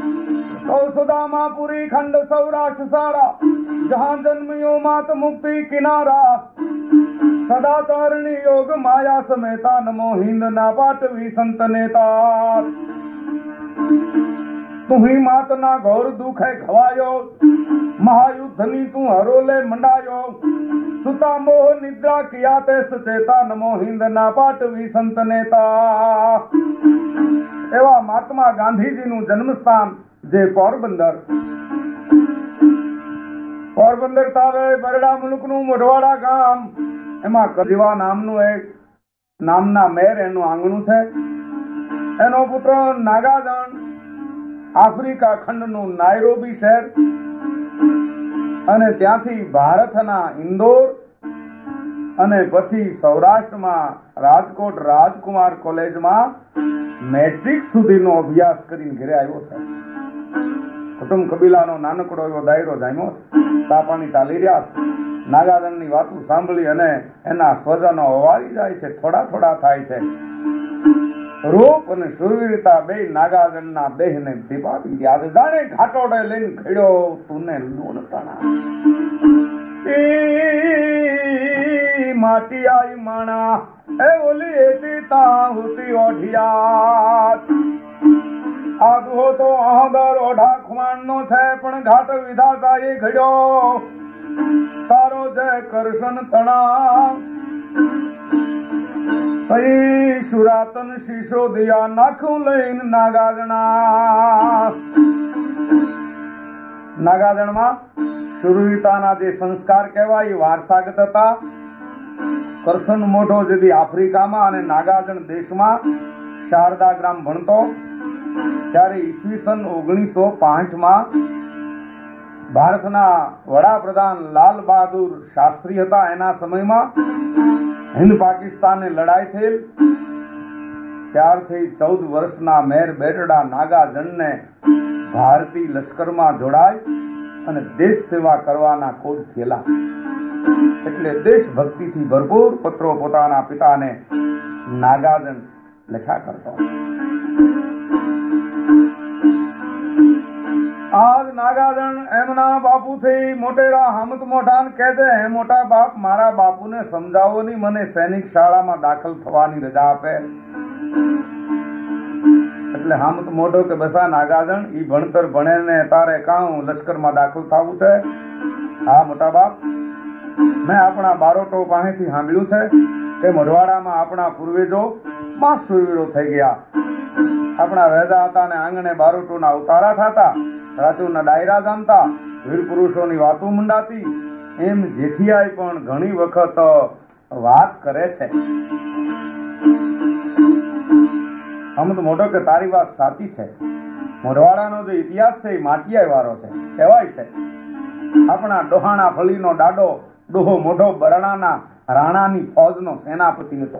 सुदामापुरी खंड सौराष्ट्र सारा, जहां जन्मियो मात मुक्ति किनारा, सदाचारणी योग माया समेता, नमो हिंद ना पाटवी संत नेता। તુહી માતના ઘોર દુખે ખવાયો, મહાયુદ્ધની તું હરોલે મંડાયો, સુતા મોહ નિદ્રા કિયા તે સચેતા, નમો હિન્દ ના પાટવી સંત નેતા। એવા મહાત્મા ગાંધીજીનું જન્મસ્થાન જે પોરબંદર તાવે બરડા મુલુકનું મોઢવાડા ગામ, એમાં કજીવા નામનું એક નામના મેર એનું આંગણું છે। એનો પુત્ર નાગાજણ આફ્રિકા ખંડનું નાયરોબી શહેર અને ત્યાંથી ભારતના ઇન્દોર અને પછી સૌરાષ્ટ્રમાં રાજકોટ રાજકુમાર કોલેજમાં મેટ્રિક સુધીનો અભ્યાસ કરીને ઘરે આવ્યો છે। કુટુંબ કબીલાનો નાનકડો એવો દાયરો જામ્યો છે, તાપાણી ચાલી રહ્યા છે। નાગાજણની વાતો સાંભળી અને એના સ્વજનો હવારી જાય છે, થોડા થાય છે। રૂપ અને શૂરવીરતા બે નાગાજણના દેહને દીપાવી ગયા। જાણે ઘાટોડે લઈને ખેડ્યો તુને લૂણ તણા, માટી આઈ માણા એ ઓલી એતી તાહુતી ઓઢિયા। આદો તો આદર ઓઢા ખુમાણનો છે, પણ ઘાટ વિધાતા એ ઘડ્યો તારો જય કરશન તણા। સુરાતન શીશો દિયા નાખું લઈને નાગાજણમાં શુરવીરતાના જે સંસ્કાર કહેવાય એ વારસાગત હતા। કરશન મોઢો જેથી આફ્રિકામાં અને નાગાજણ દેશમાં શારદા ગ્રામ ભણતો, ત્યારે ઈસવીસન 1965 ભારતના વડાપ્રધાન લાલ બહાદુર શાસ્ત્રી હતા। એના સમયમાં હિન્દ પાકિસ્તાનની લડાઈ થયેલ, ત્યારથી 14 વર્ષના મેર બેરડા નાગાજણને ભારતીય લશ્કરમાં જોડાય અને દેશ સેવા કરવાના કોડ થયેલા। એટલે દેશભક્તિથી ભરપૂર પત્રો પોતાના પિતાને નાગાજણ લખ્યા કરતો। આજ નાગાજણ એમના બાપુથી મોટેરા હામત મોઢાને કહે છે, હે મોટા બાપ, મારા બાપુને સમજાવો ની, મને સૈનિક શાળામાં દાખલ થવાની રજા આપે। એટલે હામત મોઢો કે બસા નાગાજણ ઈ ભણતર ભણે ને તારે કાં લશ્કરમાં દાખલ થવું છે? હા મોટા બાપ, મેં આપણા બારોટો પાસેથી સાંભળ્યું છે કે મઢવાડામાં આપણા પૂર્વજો માં શૂરવીરો થઈ ગયા। આપણા વેદા હતા ને આંગણે બારોટોના ઉતારા થતા, રાજુના ડાયરા જાણતા, વીર પુરુષોની વાતો મંડાતી, એમ જેઠિયાઈ પણ ઘણી વખત વાત કરે છે। આમ તો મોટો કે તારી વાત સાચી છે। મોઢવાડાનો જે ઇતિહાસ છે એ માટિયાઈ વાળો છે, કહેવાય છે આપણા ડોહાણા ફળીનો ડાડો ડોહો મોઢો બરણાના રાણાની ફૌજનો સેનાપતિ હતો।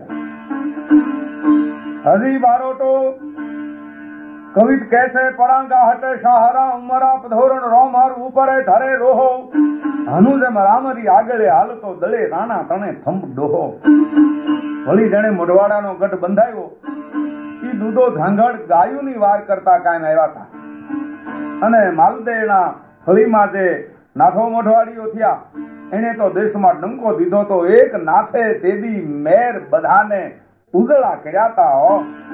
હજી બારોટો કવિત કહે છે, પરાંગા હટે શાહરા ઉમરા પધોરણ રોમર ઉપરે ધરે રોહો, હનુ જેમ રામરી આગળે હાલતો દળે રાણા તણે થંભ ડોહો। વળી જણે મોઢવાડાનો ગઢ બંધાયો, ઈ દૂધો ધાંગડ ગાયુની વાર કરતા કાયમ આવ્યા હતા અને માલદેના ફળીમાં જે નાથો મોઢવાડીઓ થયા એને તો દેશમાં ડંકો દીધો તો એક નાથે તેદી મેર બધાને ઉજળા કર્યા હતા।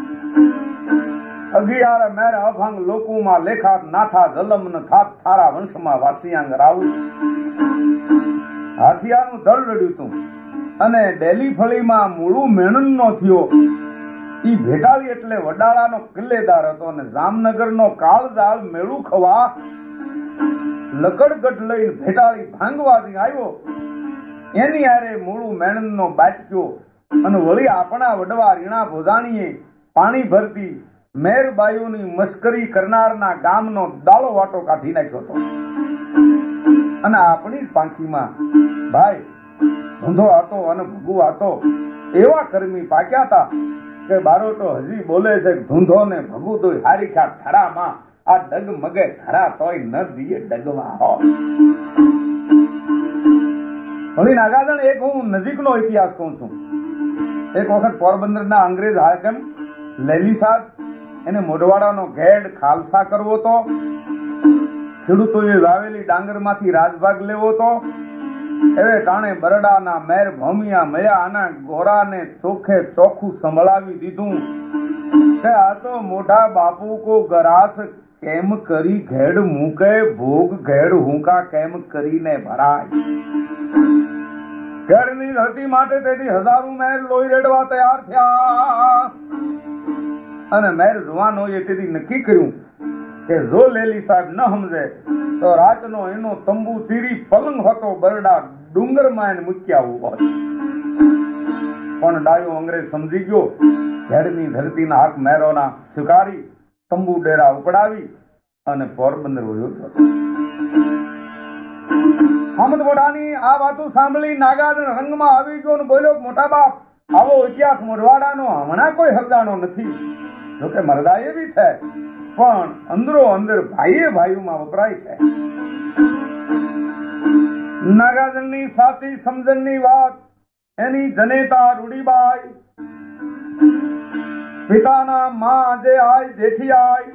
11 મેર અભંગ લોકોમાં લેખાત નાથા જલમ ન થાત થારા વંશમાં વાસિયાંગ રાવું। હાથિયાનું ધડ રડ્યું તું અને ડેલી ફળીમાં મૂળું મેણન નો થયો। ઈ ભેટાળી એટલે વડાળાનો કિલ્લેદાર હતો અને જામનગરનો કાળજાળ મેળું ખવા લકડગઢ લઈને ભેટાળી ભાંગવાથી આવ્યો, એની હારે મૂળું મેણન નો બાટક્યો અને વળી આપણા વડવા રીણા ભોજાણીએ પાણી ભરતી મેરબાયુની મસ્કરી કરનારના ગામનો દાળો વાટો કાઢી નાખ્યો હતો। અને આપણી પાંખીમાં ભાઈ ધંધો હતો અને ભગુ હતો, એવા કર્મી પાક્યા હતા કે બારોટો હજી બોલે છે, ધૂંધો ને ભગુ તો હારી ખા થરામાં, આ ડગ મગે થરા તોય ન દીએ ડગવા હો। હવે નાગાજણ એક હું નજીકનો ઇતિહાસ કહું છું। એક વખત પોરબંદરના અંગ્રેજ હાકમ લેલી સાહેબ એને મોઢવાડાનો ઘેડ ખાલસા કરવો તો, ખેડૂતોએ વાવેલી ડાંગરમાંથી રાજભાગ લેવો તો, એવે ટાણે બરડાના મેર ભમિયા મળ્યા આના ગોરાને ચોખે ચોખ્ખું સંભળાવી દીધું કે આ તો મોઢા બાપુ કો ગરાસ કેમ કરી ઘેડ મૂકે, ભોગ ઘેડ હુંકા કેમ કરીને ભરાય. ઘેડની ધરતી માટે તેથી હજારો મહેર લોહી રેડવા તૈયાર થયા અને મહેર જવાનોએ તેથી નક્કી કર્યું કે જો લેલી સાહેબ ન સમજે તો રાતનો એનો તંબુ ચીરી પલંગ હતો બરડા ડુંગરમાં એને મૂક્યા હોય. પણ ડાયો અંગ્રેજ સમજી ગયો. ઘેડની ધરતીના હાથ મહેરોના સ્વીકારી તંબુ ડેરા ઉપડાવી અને પોરબંદર વયો ગયો. અહમદ મોઢાની આ વાતો સાંભળી નાગાર્જુન રંગમાં આવી ગયો અને બોલ્યો, મોટા બાપ, આવો ઇતિહાસ મોઢવાડાનો હમણાં કોઈ હરદાનો નથી. જોકે મરદાએ બી છે, પણ અંદરો અંદર ભાઈએ ભાઈઓમાં વપરાય છે. નાગાર્જુનની સાચી સમજણની વાત એની જનેતા રૂડીબાઈ, પિતાના માં જે આય જેઠી આય,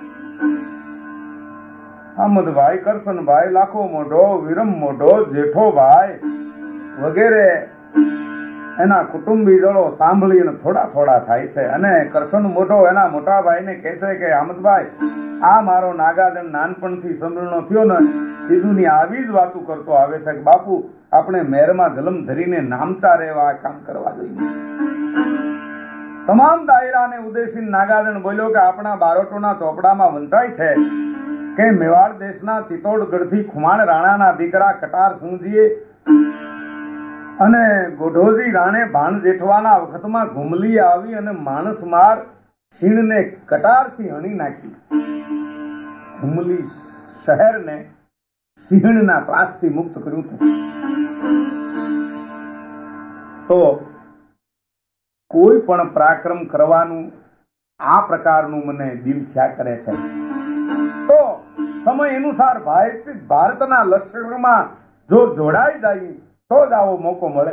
અહમદભાઈ, કરશનભાઈ, લાખો મોઢો, વિરમ મોઢો, જેઠો ભાઈ વગેરે એના કુટુંબીજનો સાંભળીને થોડા થોડા થાય છે. અને કરશન મોઢો એના મોટા ભાઈને કહે છે કે અહમદભાઈ, આ મારો નાગાર્જુન નાનપણથી સમરણો થયો ને સીધુની આવી જ વાતો કરતો આવે છે કે બાપુ, આપણે મહેરમાં જલમ ધરીને નામતા રહેવા કામ કરવા જોઈએ. તમામ દાયરાને ઉદ્દેશીને નાગાર્જુન બોલ્યો કે આપણા બારોટોના ચોપડામાં વંચાય છે કે મેવાડ દેશના ચિત્તોડગઢથી ખુમાણ રાણાના દીકરા કટાર સિંહજીએ અને ગોઢોજી રાણે ભાન જેઠવાના વખતમાં ઘુમલી આવી અને માણસ માર શીણને કટારથી હણી નાખી. ઘુમલી શહેરને સિંહણના ત્રાસથી મુક્ત કર્યું હતું. તો કોઈ પણ પરાક્રમ કરવાનું આ પ્રકારનું મને દિલ થયા કરે છે. તો સમય અનુસાર ભારતના લશ્કરમાં જો જોડાઈ જાય તો જ આવો મોકો મળે.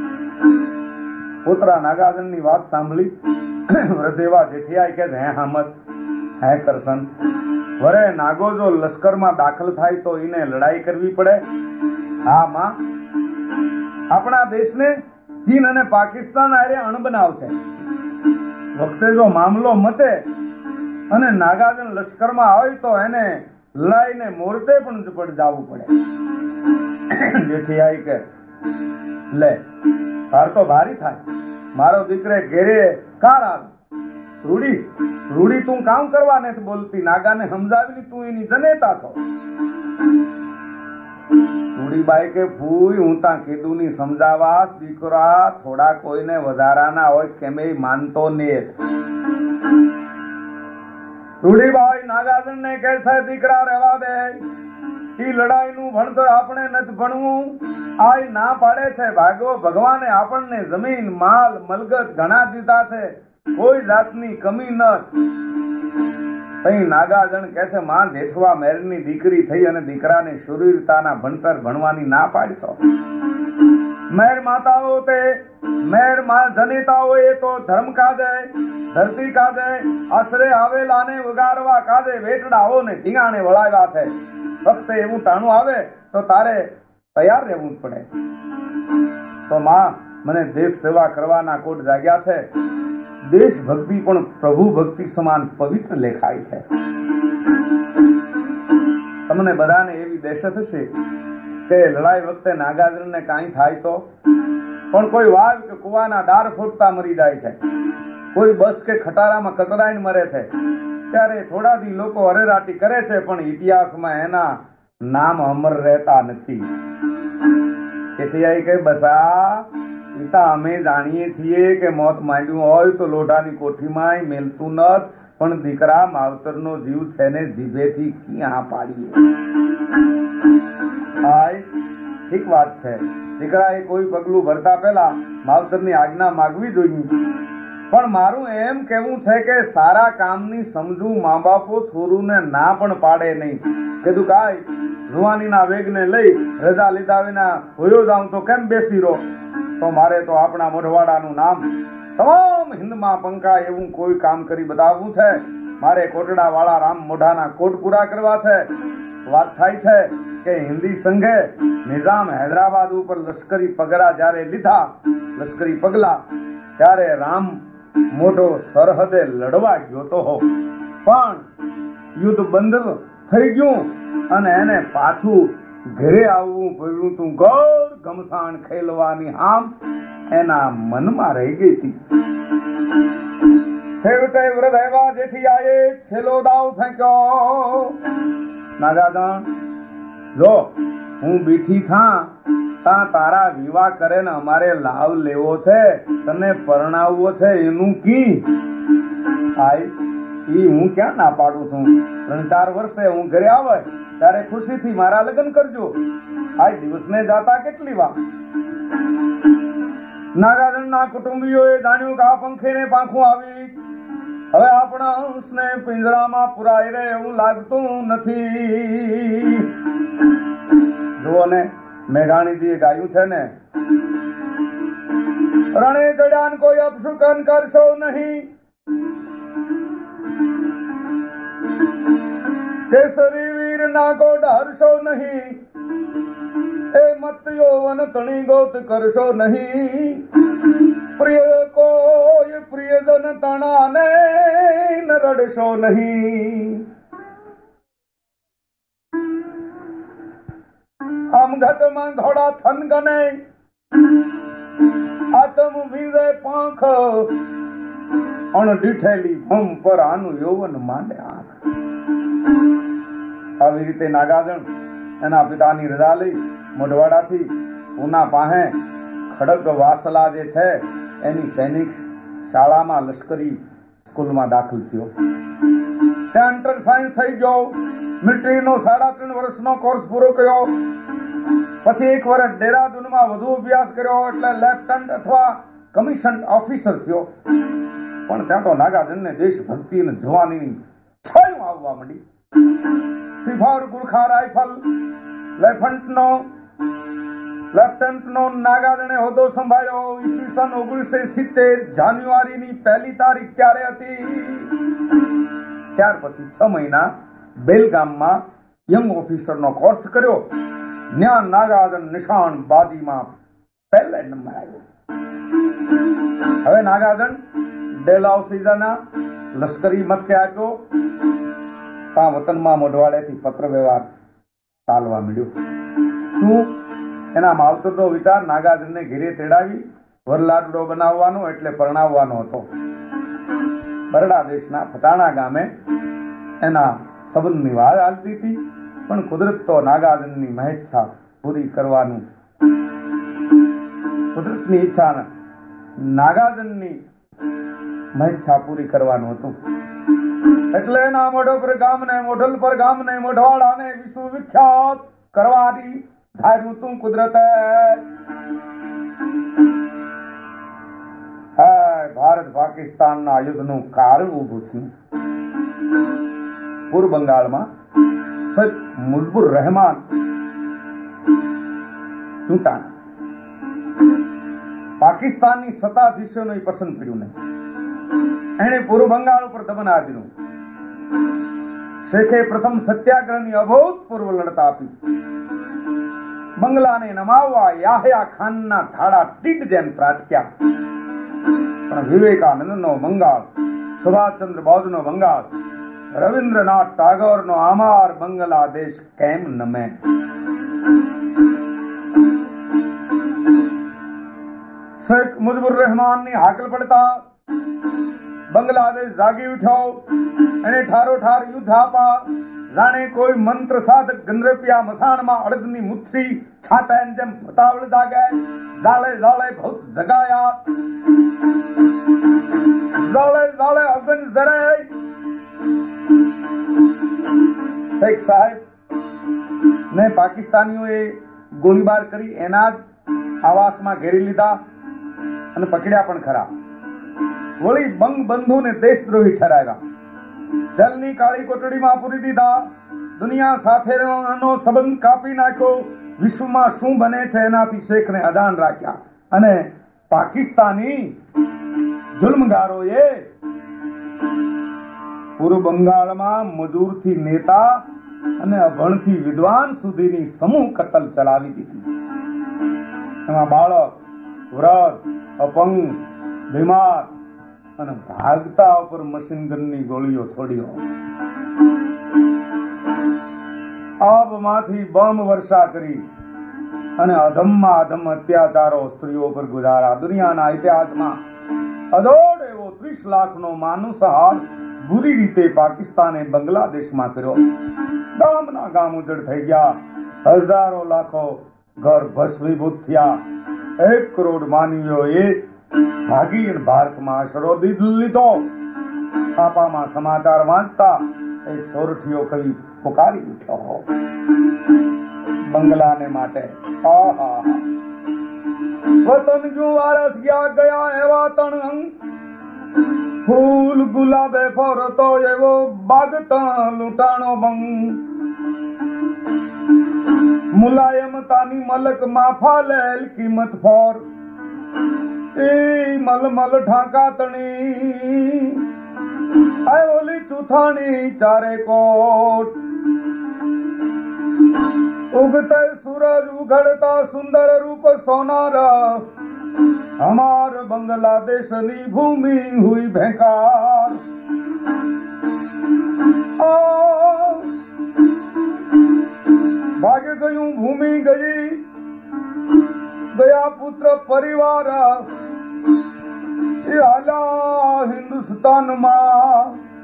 પુત્રા નાગાર્જુનની વાત સાંભળી વ્રજેવા જેઠિયાએ કે હે હામદ, હે કરશન, વરે નાગો જો લશ્કરમાં દાખલ થાય તો એને લડાઈ કરવી પડે. હા માં, આપણા દેશને ચીન અને પાકિસ્તાન આરે અણબનાવ છે. વખતે જો મામલો મચે અને નાગાર્જુન લશ્કરમાં આવે તો એને લડાઈને મોરચે પણ જવું પડે. જેઠિયાઈ કે લે, તાર તો ભારી થાય, મારો દીકરે ઘેરે કાર આવે. રૂડી તું કામ કરવા નથી બોલતી, નાગાને સમજાવી તું એની જનેતા છો. રૂડીબાઈ કે ફૂઈ, હું તા કીધું ની સમજાવા દીકરા થોડા કોઈને વધારાના હોય કેમે માનતો ને. રૂડીબાઈ નાગાર્જુન ને કહે છે, દીકરા રહેવા દે, ઈ લડાઈ નું ભણતર આપણે નથી ભણવું. આ ના પાડે છે. ભગવાને આપણને જમીન માલ મલગત ઘણા દીધા છે, કોઈ જાતની કમી ન. નાગાર્જુન કહે છે, માં જેઠવા મેરની દીકરી થઈ અને દીકરાને શૂરવીરતાના ભણતર ભણવાની ના પાડશો. મેર માતાઓ તે મેર જનેતાઓ એ તો ધર્મ કાજે, ધરતી કાજે, આશરે આવેલાને વગાડવા કાજે વેટડાઓને ઢીંગાણે વળાવ્યા છે. ફક્ત એવું ટાણું આવે તો તારે તૈયાર રહેવું જ પડે. તો માં, મને દેશ સેવા કરવાના કોટ જાગ્યા છે. દેશભક્તિ પણ પ્રભુ ભક્તિ સમાન પવિત્ર લેખાય છે. તમને બધાને એવી દહેશત હશે કે લડાઈ વખતે નાગાર્જુનને કાંઈ થાય તો, પણ કોઈ વાવ કે કુવાના દાર ફૂટતા મરી જાય છે, કોઈ બસ કે ખટારામાં કચરાઈને મરે છે, ત્યારે થોડાથી લોકો અરેરાટી કરે છે, પણ ઇતિહાસમાં એના નામ અમર રહેતા નથી. કે બસા, પિતા અમે જાણીએ છીએ કે મોત માંડ્યું હોય તો લોઢાની કોઠીમાં મેલતું નથ, પણ દીકરા માવતરનો જીવ છે ને જીભેથી ક્યાં પાડીએ. ઠીક વાત છે, દીકરાએ કોઈ પગલું ભરતા પહેલા માવતરની આજ્ઞા માગવી જોઈએ. પણ મારું એમ કેવું છે કે સારા કામની સમજુ મા બાપો છોરુને ના પણ પાડે નહીં. કીધું કાંઈ જુવાનીના વેગને લઈ રજા લીધા વિના હોયો જાઉં તો કેમ બેસી રહો. તો મારે તો આપણા મોઢવાડાનું નામ તમામ હિન્દમાં પંકા એવું કોઈ કામ કરી બતાવવું છે. મારે કોટડા વાળા રામ મોઢાના કોટ પૂરા કરવા છે. વાત થાય છે કે હિન્દી સંઘે નિઝામ હૈદરાબાદ ઉપર લશ્કરી પગલા જ્યારે લીધા, લશ્કરી પગલા, ત્યારે રામ મોઢો સરહદે લડવા ગયો તો પણ યુદ્ધ બંધ થઈ ગયું અને એને પાછું ઘરે આવવું પડ્યું. તું ગોળ ગમસાણ ખેલવાની આમ એના મનમાં રહી ગઈ હતી. છેવટે વૃદ્ધ આવ્યા જેઠિયાએ છેલ્લો દાવ ફેંક્યો. નાગાદણ જો હું બીઠી થા તા તારા વિવાહ કરે ને અમારે લાભ લેવો છે, તને પરણાવવો છે, એનું કી આય ઈ હું ક્યાં ના પાડું છું. 3-4 વર્ષે હું ઘરે આવે ત્યારે ખુશીથી મારા લગ્ન કરજો. આ દિવસને જાતા કેટલી વાર. નાગાદણના કુટુંબીઓએ જાણ્યું કે આ પંખીને પાંખું આવી, હવે આપણા અંશને પિંજરામાં પુરાઈ રહે એવું લાગતું નથી. જુઓ ને, મેઘાણીજીએ ગાયું છે ને, રણે ચડ્યાન કોઈ અપશુકન કરશો નહીં, કેસરી વીર ના કો ડરશો નહીં, એ મત યૌવન તણી ગોત કરશો નહીં, પ્રિય કોઈ પ્રિયજન તણાને ન રડશો નહીં. આમ ઘટમાં ઘોડા થન ગને, આતમ વીરે પાંખ, અણડીઠેલી ભમ પર આનું યૌવન માંડે આંખ. આવી રીતે નાગાજણ એના પિતાની રજા લઈ મોઢવાડાથી ઉના પાસે ખડગ વાસલા જે છે એની સૈનિક શાળામાં લશ્કરી સ્કૂલમાં દાખલ થયો. ત્યાં એન્ટર સાયન્સ થઈ ગયો. મિલિટરીનો 3.5 વર્ષનો કોર્સ પૂરો કર્યો. પછી 1 વર્ષ ડેરાદૂનમાં વધુ અભ્યાસ કર્યો એટલે લેફ્ટનન્ટ અથવા કમિશન ઓફિસર થયો. પણ ત્યાં તો નાગાજણને દેશભક્તિ અને જવાનીની છાયું આવવા માંડી. સિફાર ગુરખા રાઇફલ લેફ્ટનન્ટનો નાગાજણે હોદ્દો સંભાળ્યો. ઈસવીસન 1970 જાન્યુઆરીની 1 તારીખ ત્યારે હતી. ત્યાર પછી 6 મહિના બેલગામમાં યંગ ઓફિસરનો કોર્સ કર્યો. ન્યા નાગાજણ નિશાન બાજીમાં 1 નંબર આવ્યો. હવે નાગાજણ ડેલહાઉસીના લશ્કરી મથકે આવ્યો. ત્યાં વતનમાં મોઢવાડેથી પત્ર વ્યવહાર ચાલવા મળ્યો. શું એના માવતરનો વિચાર નાગાજણને ઘેરે તેડાવી વરલાડડો બનાવવાનો એટલે પરણાવવાનો હતો. બરડા દેશના ફટાણા ગામે એના સંબંધની વાત હાલતી હતી. પણ કુદરત તો નાગાજણની મહેચ્છા પૂરી કરવાનું, કુદરતની ઈચ્છા નાગાજણની મહેચ્છા પૂરી કરવાનું હતું. એટલે એના મોઢો પર ગામને, મોઢલ પર ગામને, મોઢવાડાને વિશ્વ વિખ્યાત કરવાની ધાર્યું તું કુદરતે. ભારત પાકિસ્તાનના યુદ્ધનું કારણ ઉભું થયું. પૂર્વ બંગાળમાં શેખ મુજબુર રહેમાન ચૂંટાણા. પાકિસ્તાનની સત્તાધીશોને પસંદ પડ્યું નહીં. એણે પૂર્વ બંગાળ ઉપર દમન આદર્યું. શેખે પ્રથમ સત્યાગ્રહની અભૂતપૂર્વ લડત આપી. બંગલાને નમાવવા યાહયા ખાનના ધાડા ટીડ જેમ ત્રાટક્યા. પણ વિવેકાનંદનો બંગાળ, સુભાષચંદ્ર બોઝનો બંગાળ, રવિન્દ્રનાથ ટાગોરનો અમાર બંગલાદેશ કેમ નમે? શેખ મુજબુર રહેમાનની હાકલ પડતા બંગલાદેશ જાગી ઉઠ્યો. એને ઠારોઠાર યુદ્ધ આપા. જાણે કોઈ મંત્ર સાધક ગંદ્રપિયા મસાણમાં અડદની મુઠ્ઠી છાંટાઈને જેમ પતાવળ જાગે. જાળે જાળે ભૂત જગાયા, જાળે જાળે અગન જરે. શેખ સાહેબ ને પાકિસ્તાનીઓએ ગોળીબાર કરી એના જ આવાસમાં ઘેરી લીધા અને પકડ્યા પણ ખરા. વળી બંગબંધુને દેશદ્રોહી ઠરાવ્યા. જેલની કાળી કોટડીમાં પૂરી દીધા. દુનિયા સાથેનો સંબંધ કાપી નાખ્યો. વિશ્વમાં શું બને છે એનાથી શેખને અજાણ રાખ્યા. અને પાકિસ્તાની જુલ્મગારોએ પૂર્વ બંગાળમાં મજૂરથી નેતા અને અભણથી વિદ્વાન સુધીની સમૂહ કતલ ચલાવી દીધી. એમાં બાળક, વૃદ્ધ, અપંગ, બીમાર અને ભાગતા ઉપર મશીનગનની ગોળીઓ છોડ્યો. આબમાંથી બોમ્બ વર્ષા કરી અને અધમમાં અધમ અત્યાચારો સ્ત્રીઓ પર ગુજારા. દુનિયાના ઇતિહાસમાં અદોડ એવો 30 લાખનો માનુસહાર બુરી રીતે પાકિસ્તાને બાંગ્લાદેશમાં કર્યો. ગામના ગામ ઉજળ થઈ ગયા. હજારો લાખો ઘર ભસ્મીભૂત થયા. 1 કરોડ માનવીઓએ ભાગી ભારતમાં આશરો લીધો. છાપામાં સમાચાર વાંચતા એક સોરઠિયો કવિ પુકારી ઉઠ્યો બંગલાને માટે. વતન જો વારસ ગયા એવા તણ ફૂલ ગુલાબે ફરતો એવો બાગતા લૂંટાણો બંગ. મુલાયમતાની મલક માં ફાલેલ કિંમત ફોર એ મલમલ ઢાંકા તણી આ ઓલી ચૂથાણી ચારે કોટ. उगते सूरज उघड़ता सुंदर रूप सोनारा हमार बांग्लादेशनी भूमि हुई भेकार. भाग्य गયું भूमि गई गया पुत्र परिवार ये आला हिंदुस्तान માં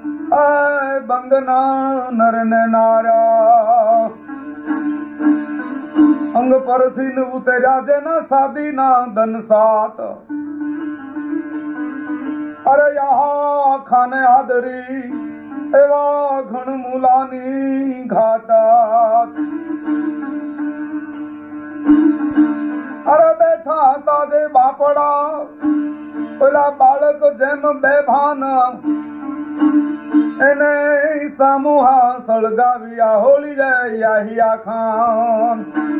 બંગના નર ને નારા અંગ પરથી ન ઉતર્યા જેના સાદી ના ધન સાત. અરે યહા ખાને આદરી એવા ઘણ મુલાની ઘાતા. અરે બેઠા હતા જે બાપડા પેલા બાળક જેમ બેભાન એને સામુહા સળગાવ્યા હોળી જાય ખાન.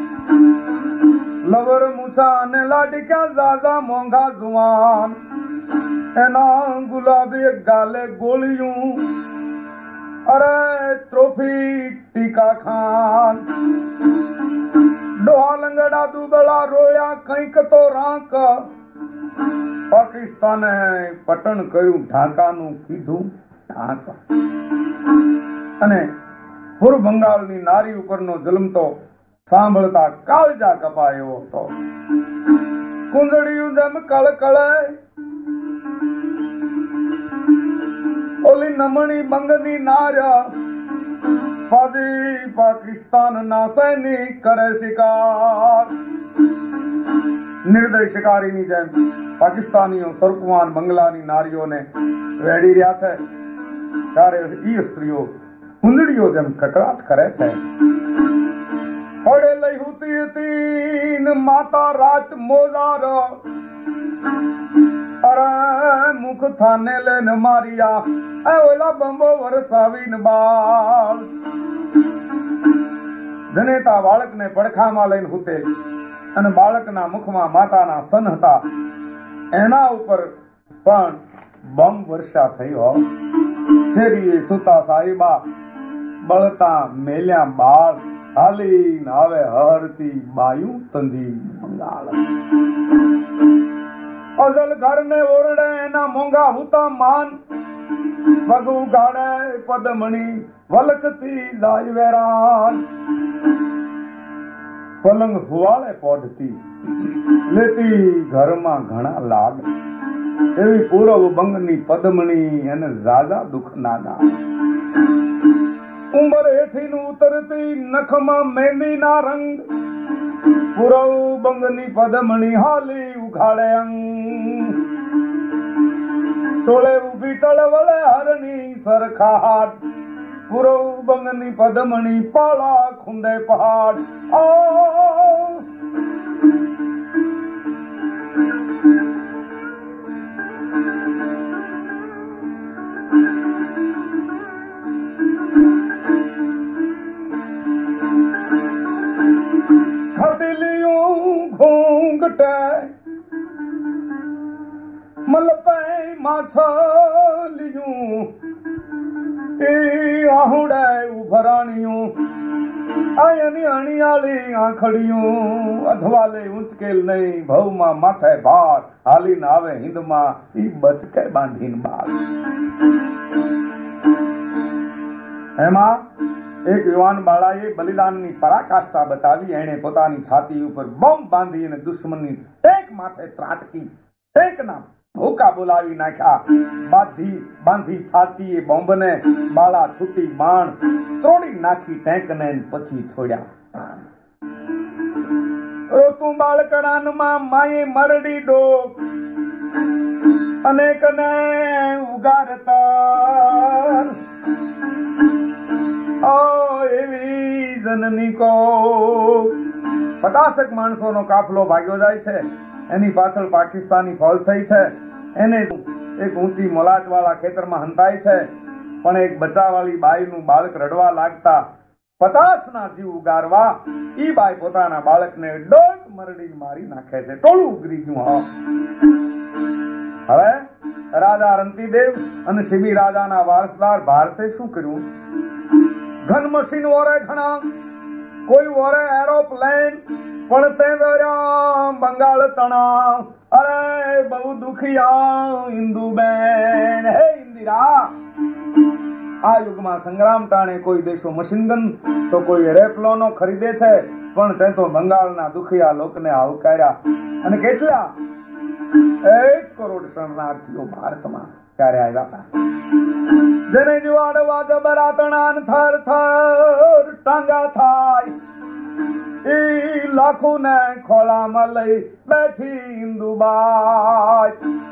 લવર મૂછા અને લાડક્યા ઝાઝા મોંઘા જુવાન એના ગુલાબી ગાલે ગોળિયું અરે ટ્રોફી ટીકા ખાન. ડોહા લંગડા દુબળા રોયા કંઈક તો રાંક. પાકિસ્તાને પટણ કર્યું ઢાકાનું કીધું ઢાકા. અને પૂર્વ બંગાળની નારી ઉપરનો જુલ્મ તો સાંભળતા કાળજા કપાયો હતો. કુંદડિયું જેમ કળકળે ઓલી નમણી બંગની નાર્યા ફાદી પાકિસ્તાન ના સૈનિક કરે શિકાર. નિર્દય શિકારીની જેમ પાકિસ્તાનીઓ સરકુવાન બંગલાની નારીઓને વેડી રહ્યા છે ત્યારે ઈ સ્ત્રીઓ કુંદડીઓ જેમ કકળાટ કરે છે. પડે લઈ હુતી હતી માતા રાત મોજાર અરે મુખ થાને લેન મારિયા ઓલા બંબો વરસાવીને બાળ. જનેતા બાળકને પડખામાં લઈને હુતે અને બાળકના મુખમાં માતાના સ્તન હતા એના ઉપર પણ બોમ્બ વર્ષા થઈ હો. શેરીએ સુતા સાહિબા બળતા મેલ્યા બાળ હાલીને આવે હરતી બાયું તંદી બંગાળ. અજલ ઘરને ઓરડે એના મોંઘા હુતા માન પગ ઉગાડે પદમણી વલખતી જાય વેરાન. પલંગ હુવાળે પોઢતી લેતી ઘરમાં ઘણા લાડ એવી પૂરવ બંગની પદમણી અને ઝાઝા દુઃખ નાગા. ઉંબર હેઠી નું ઉતરતી નખમાં મહેંદી ના રંગ પૂરવ બંગની પદમણી હાલી ઉઘાડે અંગ. ટોળે ઉભી ટળવળે હરની સરખા હાથ પૂરવ બંગની પદમણી પાળા ખુંદે પહાડ. માછલિયું એ આહુડે ઉભરાણિયું આયની અણિયાળી આંખડિયું અધવાલે ઉંચકેલ નહીં ભવમાં માથે ભાર હાલીને આવે હિંદમાં ઈ બચકે બાંધીને બાર. એમાં એક યુવાન બાળાએ બલિદાનની પરાકાષ્ઠા બતાવી. એણે પોતાની છાતી ઉપર બોમ્બ બાંધી અને દુશ્મનની ટેક માથે ત્રાટકી ટેકના ભૂકા બોલાવી નાખ્યા. બાંધી છાતીએ બોમ્બને બાળા છૂટી બાણ તોડી નાખી ટેકને પછી છોડ્યા. રોતું બાળકરાનમાં માએ મરડી ડોક અનેકને ઉગારતા એવી જનની કો 50 માણસોનો કાફલો ભાગ્યો જાય છે. એની પાછળ પાકિસ્તાની ફોજ થઈ છે. એને એક ઊંચી મોલાચ વાળા ખેતરમાં હંતાય છે. પણ એક બચ્ચાવાળી બાઈનું બાળક રડવા લાગતા 50 ના જીવ ઉગારવા ઈ બાઈ પોતાના બાળકને ડોક મરડી મારી નાખે છે. ટોળું ઉગરી ગયું. હવે રાજા રંતીદેવ અને શિબી રાજાના વારસદાર ભારતે શું કર્યું? ઘન મશીન વોરે ઘણા, કોઈ વોરે એરોપ્લેન, પણ તે બંગાળ તણાવ. અરે બહુ દુખિયા ઇન્દુબેન. હે ઇન્દિરા, આ યુગમાં સંગ્રામ ટાણે કોઈ દેશો મશીનગન તો કોઈ એરોપ્લેનો ખરીદે છે, પણ તે તો બંગાળના દુખિયા લોકોને આવકાર્યા. અને કેટલા 1 કરોડ શરણાર્થીઓ ભારતમાં ત્યારે આવ્યા હતા. જેને જુવાડવા જબરા તણાન થર થર ટાંગા થાય એ લાખો ને ખોળામાં લઈ બેઠી ઇન્દુબાઈ.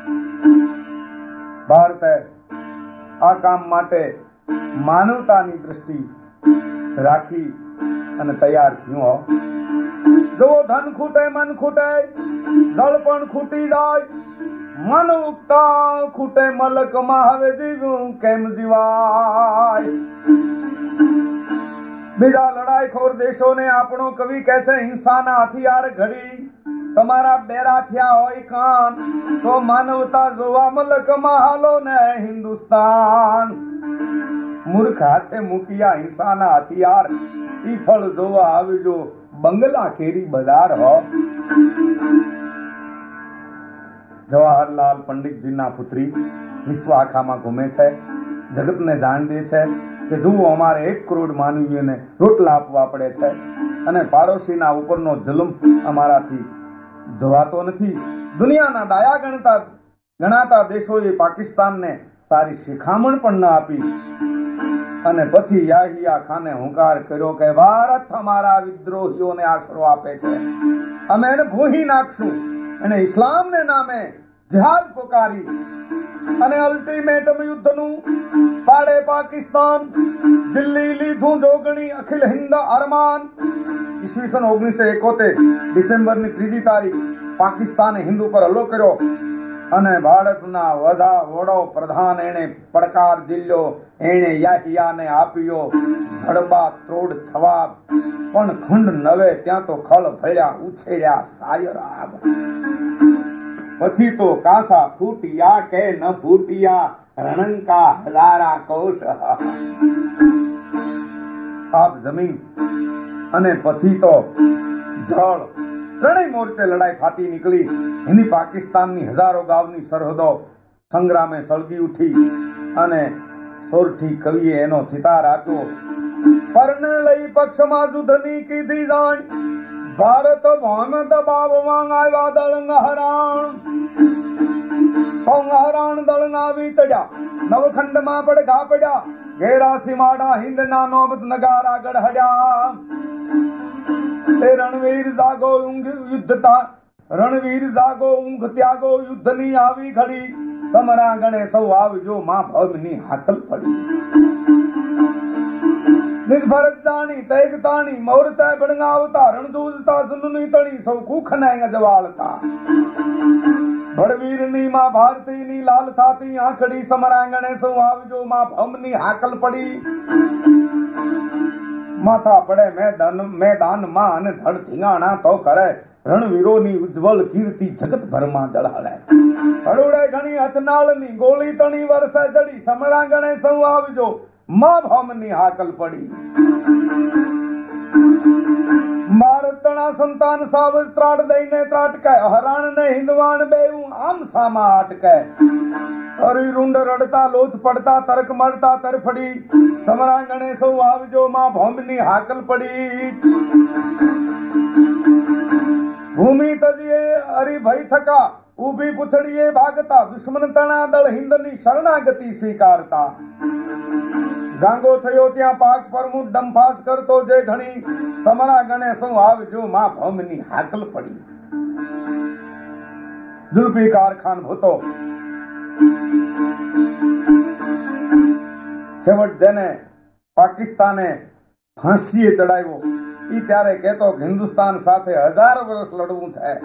ભારતે આ કામ માટે માનવતાની દ્રષ્ટિ રાખી અને તૈયાર થયું. જો ધન ખૂટે મન ખૂટે દળ પણ ખૂટી જાય, માનવતા ખૂટે મલકમાં હવે જીવ્યું કેમ જીવાય. બીજા લડાઈખોર દેશોને આપણો કવિ કહે છે હિંસાના હથિયાર ઘડી તમારા બેરા થયા હોય કાન, તો માનવતા જોવા મલકમાં હાલો ને હિન્દુસ્તાન. મૂર્ખ હાથે મૂકિયા હિંસાના હથિયાર ઈ ફળ જોવા આવજો બંગલા કેરી બજાર હો. જવાહરલાલ પંડિતજીના પુત્રી વિશ્વ આખામાં ઘૂમે છે, જગતને જાણ દે છે કે જુઓ અમારે 1 કરોડ માનવીઓને રોટલા આપવા પડે છે અને પાડોશીના ઉપરનો જુલ્મ અમારાથી જોવાતો નથી. દુનિયાના ડાયા ગણાતા દેશોએ પાકિસ્તાનને સારી શિખામણ પણ ન આપી. અને પછી યાહિયા ખાને હુંકાર કર્યો કે ભારત અમારા વિદ્રોહીઓને આશરો આપે છે, અમે એને ભૂહી નાખશું. અને ઇસ્લામને નામે જિહાદ પોકારી અને અલ્ટિમેટમ યુદ્ધનું પાડે પાકિસ્તાન. દિલ્હી લીધું જોગણી અખિલ હિન્દ અરમાન. ઈસવીસન 1971 ડિસેમ્બરની 3જી તારીખ પાકિસ્તાને હિન્દ ઉપર હુમલો કર્યો અને ભારતના વડો પ્રધાન એને પડકાર ઝીલ્યો. એને યાહિયાને આપ્યો જડબા ત્રોડ છવાબ, પણ ખંડ નવે ત્યાં તો ખળ ભળ્યા ઉછેર્યા સાયરાબ. પછી તો કાસા ફૂટિયા કે ન ફૂટિયા રણંકા હજારા કોષ. આપ જમીન અને પછી તો જળ ત્રણેય મોરચે લડાઈ ફાટી નીકળી. હિન્દી પાકિસ્તાનની હજારો ગામની સરહદો સંગ્રામે સળગી ઉઠી અને સોરઠી કવિએ એનો ચિતાર આપ્યો. પરને લઈ પક્ષમાં યુદ્ધની કીધી જાણ, ભારત ભોમ દબાવવા આવ્યા દળંગ હરાણ. હરાણ દળંગ આવી ચડ્યા, નવખંડમાં પડઘા પડ્યા, ઘેરા સીમાડા હિંદના નોબત નગારા ગઢડ્યા. રણવીર જાગો ઊંઘ યુદ્ધતા, રણવીર જાગો ઊંઘ ત્યાગો યુદ્ધની આવી ઘડી. તમારા ગણે સૌ આવજો માં ભગની હાકલ પડી. નિર્ભરત જાણી તેગ તાણી મોરચા બળગાવતા, રણદૂજતા જુનની તણી સૌ કુખને અજવાળતા. ભડવીરની માં ભારતીની લાલ થાતી આંખડી, સમરાંગણે સૌ આવજો માં ભમની હાકલ પડી. માથા પડે મેદાન માં અને ધડ ધીંગાણા તો કરે, રણવીરોની ઉજ્જવલ કીર્તિ જગતભરમાં જળહળે. હળુડે ઘણી હથનાળની ગોળી તણી વરસે જડી, સમરાંગણે સૌ આવજો મા ભૌમની હાકલ પડી. મારતણા સંતાન સાવજ ત્રાડ દઈને ત્રાટકે, હરાણ ને હિંદવાણ બેવું આમ સામા આટકે. અરિરુંડ રડતા લોથ પડતા તર્ક મળતા તરફડી, સમરાંગણે સૌ આવજો માં ભૌમની હાકલ પડી. ભૂમિ તજીએ હરિભય થકા, ઊભી પૂછડીએ ભાગતા, દુશ્મન તણા દળ હિંદની શરણાગતિ સ્વીકારતા. ગાંગો થયો ત્યાં પાક પરમું ડંફાસ કરતો જે ઘણી, સમરાંગણે સૌ આવજો માં ભૌમની હાકલ પડી. જુલ્ફિકાર ખાન ભૂતો છેવટ જેને પાકિસ્તાને ફાંસીએ ચડાવ્યો, ઈ ત્યારે કહેતો કે હિન્દુસ્તાન સાથે 1000 વર્ષ લડવું છે.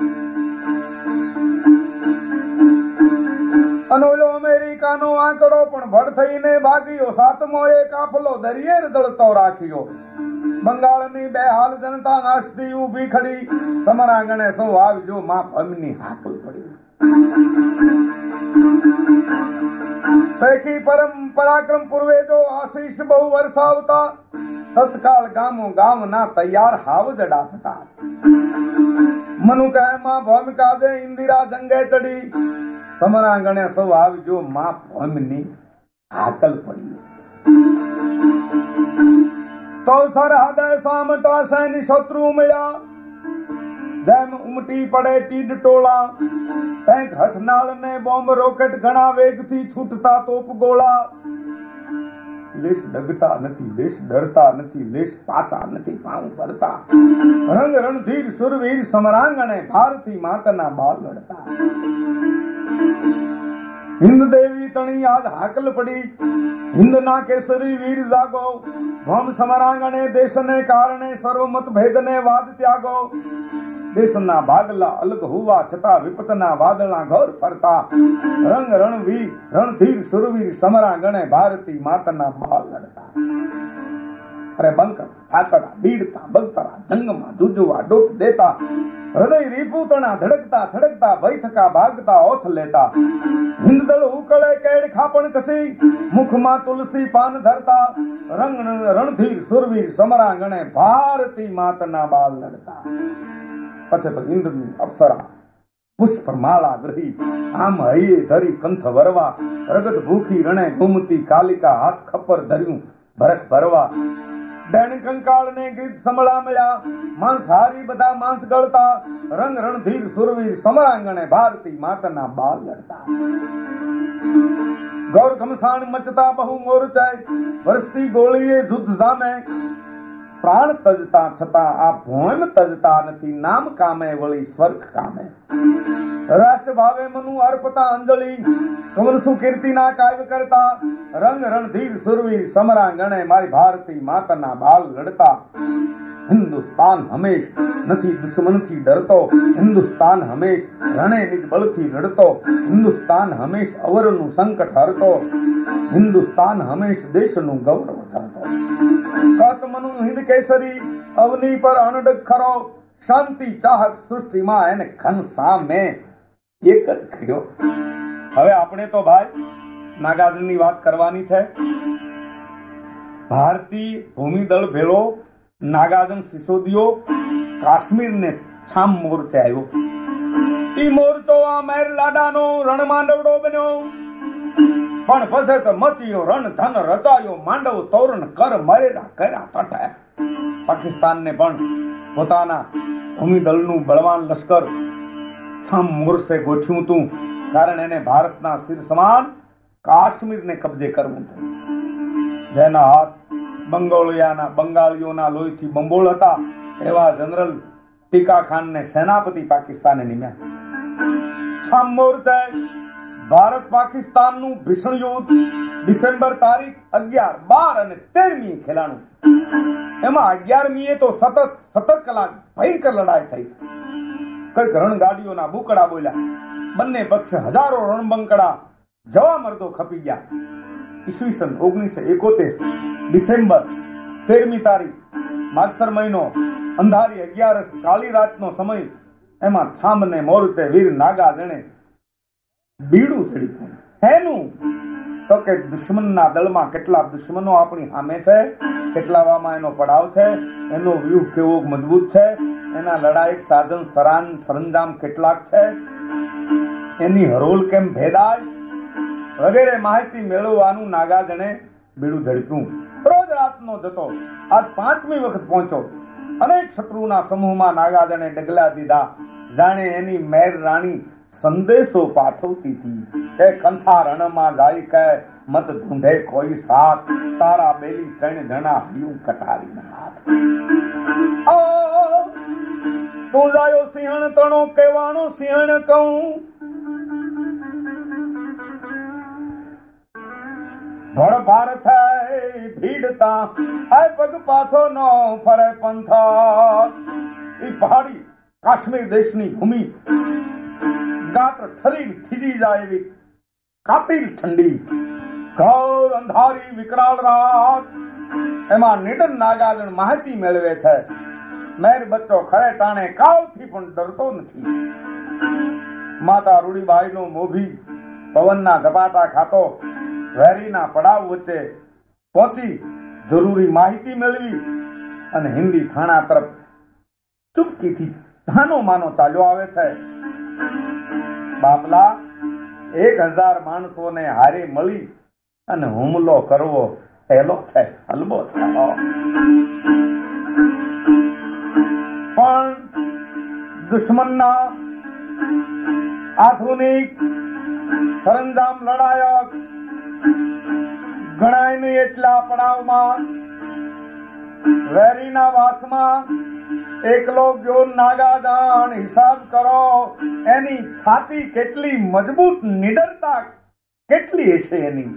અનોલો અમેરિકાનો આંકડો પણ ભડ થઈને ભાગ્યો, 7મો એ કાફલો દરિયે દળતો રાખ્યો. બંગાળની બેહાલ જનતા નાસતી ઊભી ખડી, સમરાંગણે સૌ આવજો માં ભૌમની હાકલ પડી. પૈકી પરમ પરાક્રમ પૂર્વે જો આશીષ બહુ વરસાવતા, તત્કાળ ગામો ગામના તૈયાર હાવજડા થતા. મનુ કહે માં ભૌમ કાજે ઇન્દિરા જંગે ચડી, સમરાંગણે સૌ આવજો માં ભૌમની હાકલ પડી. તો સરહદે સામટા સૈની શત્રુ મળ્યા, જેમ ઉમટી પડે ટીડ ટોળા. ટેન્ક હથનાળ ને બોમ્બ રોકેટ ઘણા વેગથી છૂટતા તોપ ગોળા. લેશ ડગતા નથી, લેશ ડરતા નથી, લેશ પાછા નથી પાઉં ભરતા. રંગ રણધીર સુરવીર સમરાંગણે ભારતી માતાના બાળ લડતા. હિન્દ દેવી તણી યાદ હાકલ પડી, હિન્દના કેસરી વીર જાગો. ભૌમ સમરાંગણે દેશને કારણે સર્વમત ભેદને વાદ ત્યાગો. દેશના ભાગલા અલગ હોવા છતાં વિપતના વાદળા ઘોર ફરતા. રંગ રણવીર રણધીર સુરવીર સમરાંગણે ભારતી માતાના બાળ લડતા. અરે બંકર ઠાકડા બીડતા બગતરા જંગમાં જુજુવા ડોટ દેતા. હૃદય રીપૂતણા ધડકતા ધડકતા ભય થકા ભાગતા ઓથ લેતા. હિંદદળ ઉકળે કેડ ખાપણ કસી, મુખમાં તુલસી પાન ધરતા. રંગ રણધીર સુરવીર સમરાંગણે ભારતી માતાના બાળ લડતા. પછી તો ઇન્દ્રની અપ્સરા પુષ્પ માળા ગ્રહી, આમ હૈયે ધરી કંથ વરવા. રગત ભૂખી રણે ઘૂમતી કાલિકા, હાથ ખપ્પર ધર્યું ભરખ ભરવા. ડેણ કંકાળ ને ગીત સમળા મળ્યા, માંસ હારી બધા માંસ ગળતા. રંગ રણધીર સુરવીર સમરાંગણે ભારતી માતાના બાળ લડતા. ગૌર ઘમસાણ મચતા બહુ મોરચાય, વરસતી ગોળીએ દૂધ જામે. પ્રાણ તજતા છતાં આ ભોમ તજતા નથી, નામ કામે વળી સ્વર્ગ કામે. રાષ્ટ્ર ભાવે મનુ અર્પતા અંજલિ, કમરસુ કીર્તિના કાવ્ય કરતા. રંગ રણધીર સુરવીર સમરાંગણે મારી ભારતી માતાના બાળ લડતા. હિન્દુસ્તાન હંમેશ નથી દુશ્મનથી ડરતો, હિન્દુસ્તાન હંમેશ રણે નિજ બળથી લડતો. હિન્દુસ્તાન હંમેશ અવરનું સંકટ હરતો, હિન્દુસ્તાન હંમેશ દેશનું ગૌરવ ધરતો. કત મનુ હિન્દ કેસરી, અવની પર અનડગ ખરો. શાંતિ ચાહક સૃષ્ટિમાં એને ઘનશ્યામે એક જ કર્યો. હવે આપણે તો ભાઈ નાગાર્જુનની વાત કરવાની છે. ભારતીય ભૂમિદળ ભેળો નાગાર્જુન સિસોદિયો કાશ્મીરને છામ મોરચે આવ્યો. ઈ મોરચો આ મેર લાડાનો રણ માંડવડો બન્યો. પણ પછી તો મચિયો રણ ધન રચાયો, માંડવ તોરણ કર મરેડા કર્યા તટાયા. પાકિસ્તાનને પણ પોતાના ભૂમિદળનું બળવાન લશ્કર છામ મોરસે ગોઠવ્યું હતું, કારણ એને ભારતના શિર સમાન કાશ્મીરને કબજે કરવું હતું. જેના હાથ બંગાળીઓના લોહીથી બંબોળ હતા, એવા જનરલ ટીકા ખાનને સેનાપતિ પાકિસ્તાને નિમ્યા. છામ મોરચે ભારત પાકિસ્તાનનું ભીષણ યુદ્ધ ડિસેમ્બર તારીખ 11, 12 અને 13મી ખેલાણું. એમાં 11મીએ તો સતત કલાક ભયંકર લડાઈ થઈ. કઈક રણગાડીઓના બુકડા બોલ્યા. બંને પક્ષ હજારો રણબંકડા જવા મરદો ખપી ગયા. ઈસવીસન 1971 ડિસેમ્બર 13મી તારીખ, માગસર મહિનો, અંધારી 11 કાળી રાતનો સમય. એમાં છાંબને મોરચે વીર નાગા જણે બીડું ચડ્યું. એનું તો કે દુશ્મનના દળમાં કેટલા દુશ્મનો આપણી સામે છે, કેટલાવામાં એનો પડાવ છે, એનો વ્યૂહ કેવો મજબૂત છે, એના લડાઈ સાધન સરંજામ કેટલાક છે, એની હરોલ કેમ ભેદાય વગેરે માહિતી મેળવવાનું નાગાજણે બીડું ઝડપ્યું. રોજ રાતનો જતો, આજ 5મી વખત પહોંચ્યો. અનેક શત્રુના સમૂહમાં નાગાજણે ડગલા દીધા, જાણે એની મેર રાણી સંદેશો પાઠવતી હતી. એ કંથા રણમાં જાય કે મત ઢૂંઢે કોઈ સાથ, તારા બેલી 3 જણા હયું કટારી હાથ. તું જાયો સિંહણ તણો કહેવાનો સિંહણ કહું, ધોળભાર થાય ભીડતા આ પગ પાછો ન ફરે પંથા. એ પહાડી કાશ્મીર દેશની ભૂમિ ગાત્ર ઠરી થીજી જાય એવી કાતિલ ઠંડી, ઘોર અંધારી વિકરાળ રાત. એમાં નિડર નાગાજણ માહિતી મેળવે છે. મેર બચ્ચો ખરે ટાણે કાવથી પણ ડરતો નથી. માતા રૂડીબાઈ નો મોભી પવનના ઝપાટા ખાતો વેરીના પડાવ વચ્ચે પહોંચી જરૂરી માહિતી મેળવી અને હિન્દી થાણા તરફ ચૂપકીથી ધાનો માનો ચાલ્યો આવે છે. બાપલા 1000 માણસોને હારે મળી અને હુમલો કરવો હેલો છે, હલબો છે. પણ દુશ્મનના આધુનિક સરંજામ લડાયક ગણાય નહીં એટલા પડાવમાં વેરીના વાસમાં એકલો ગયો નાગાદાન. હિસાબ કરો એની છાતી કેટલી મજબૂત, નિડરતા કેટલી હશે એની.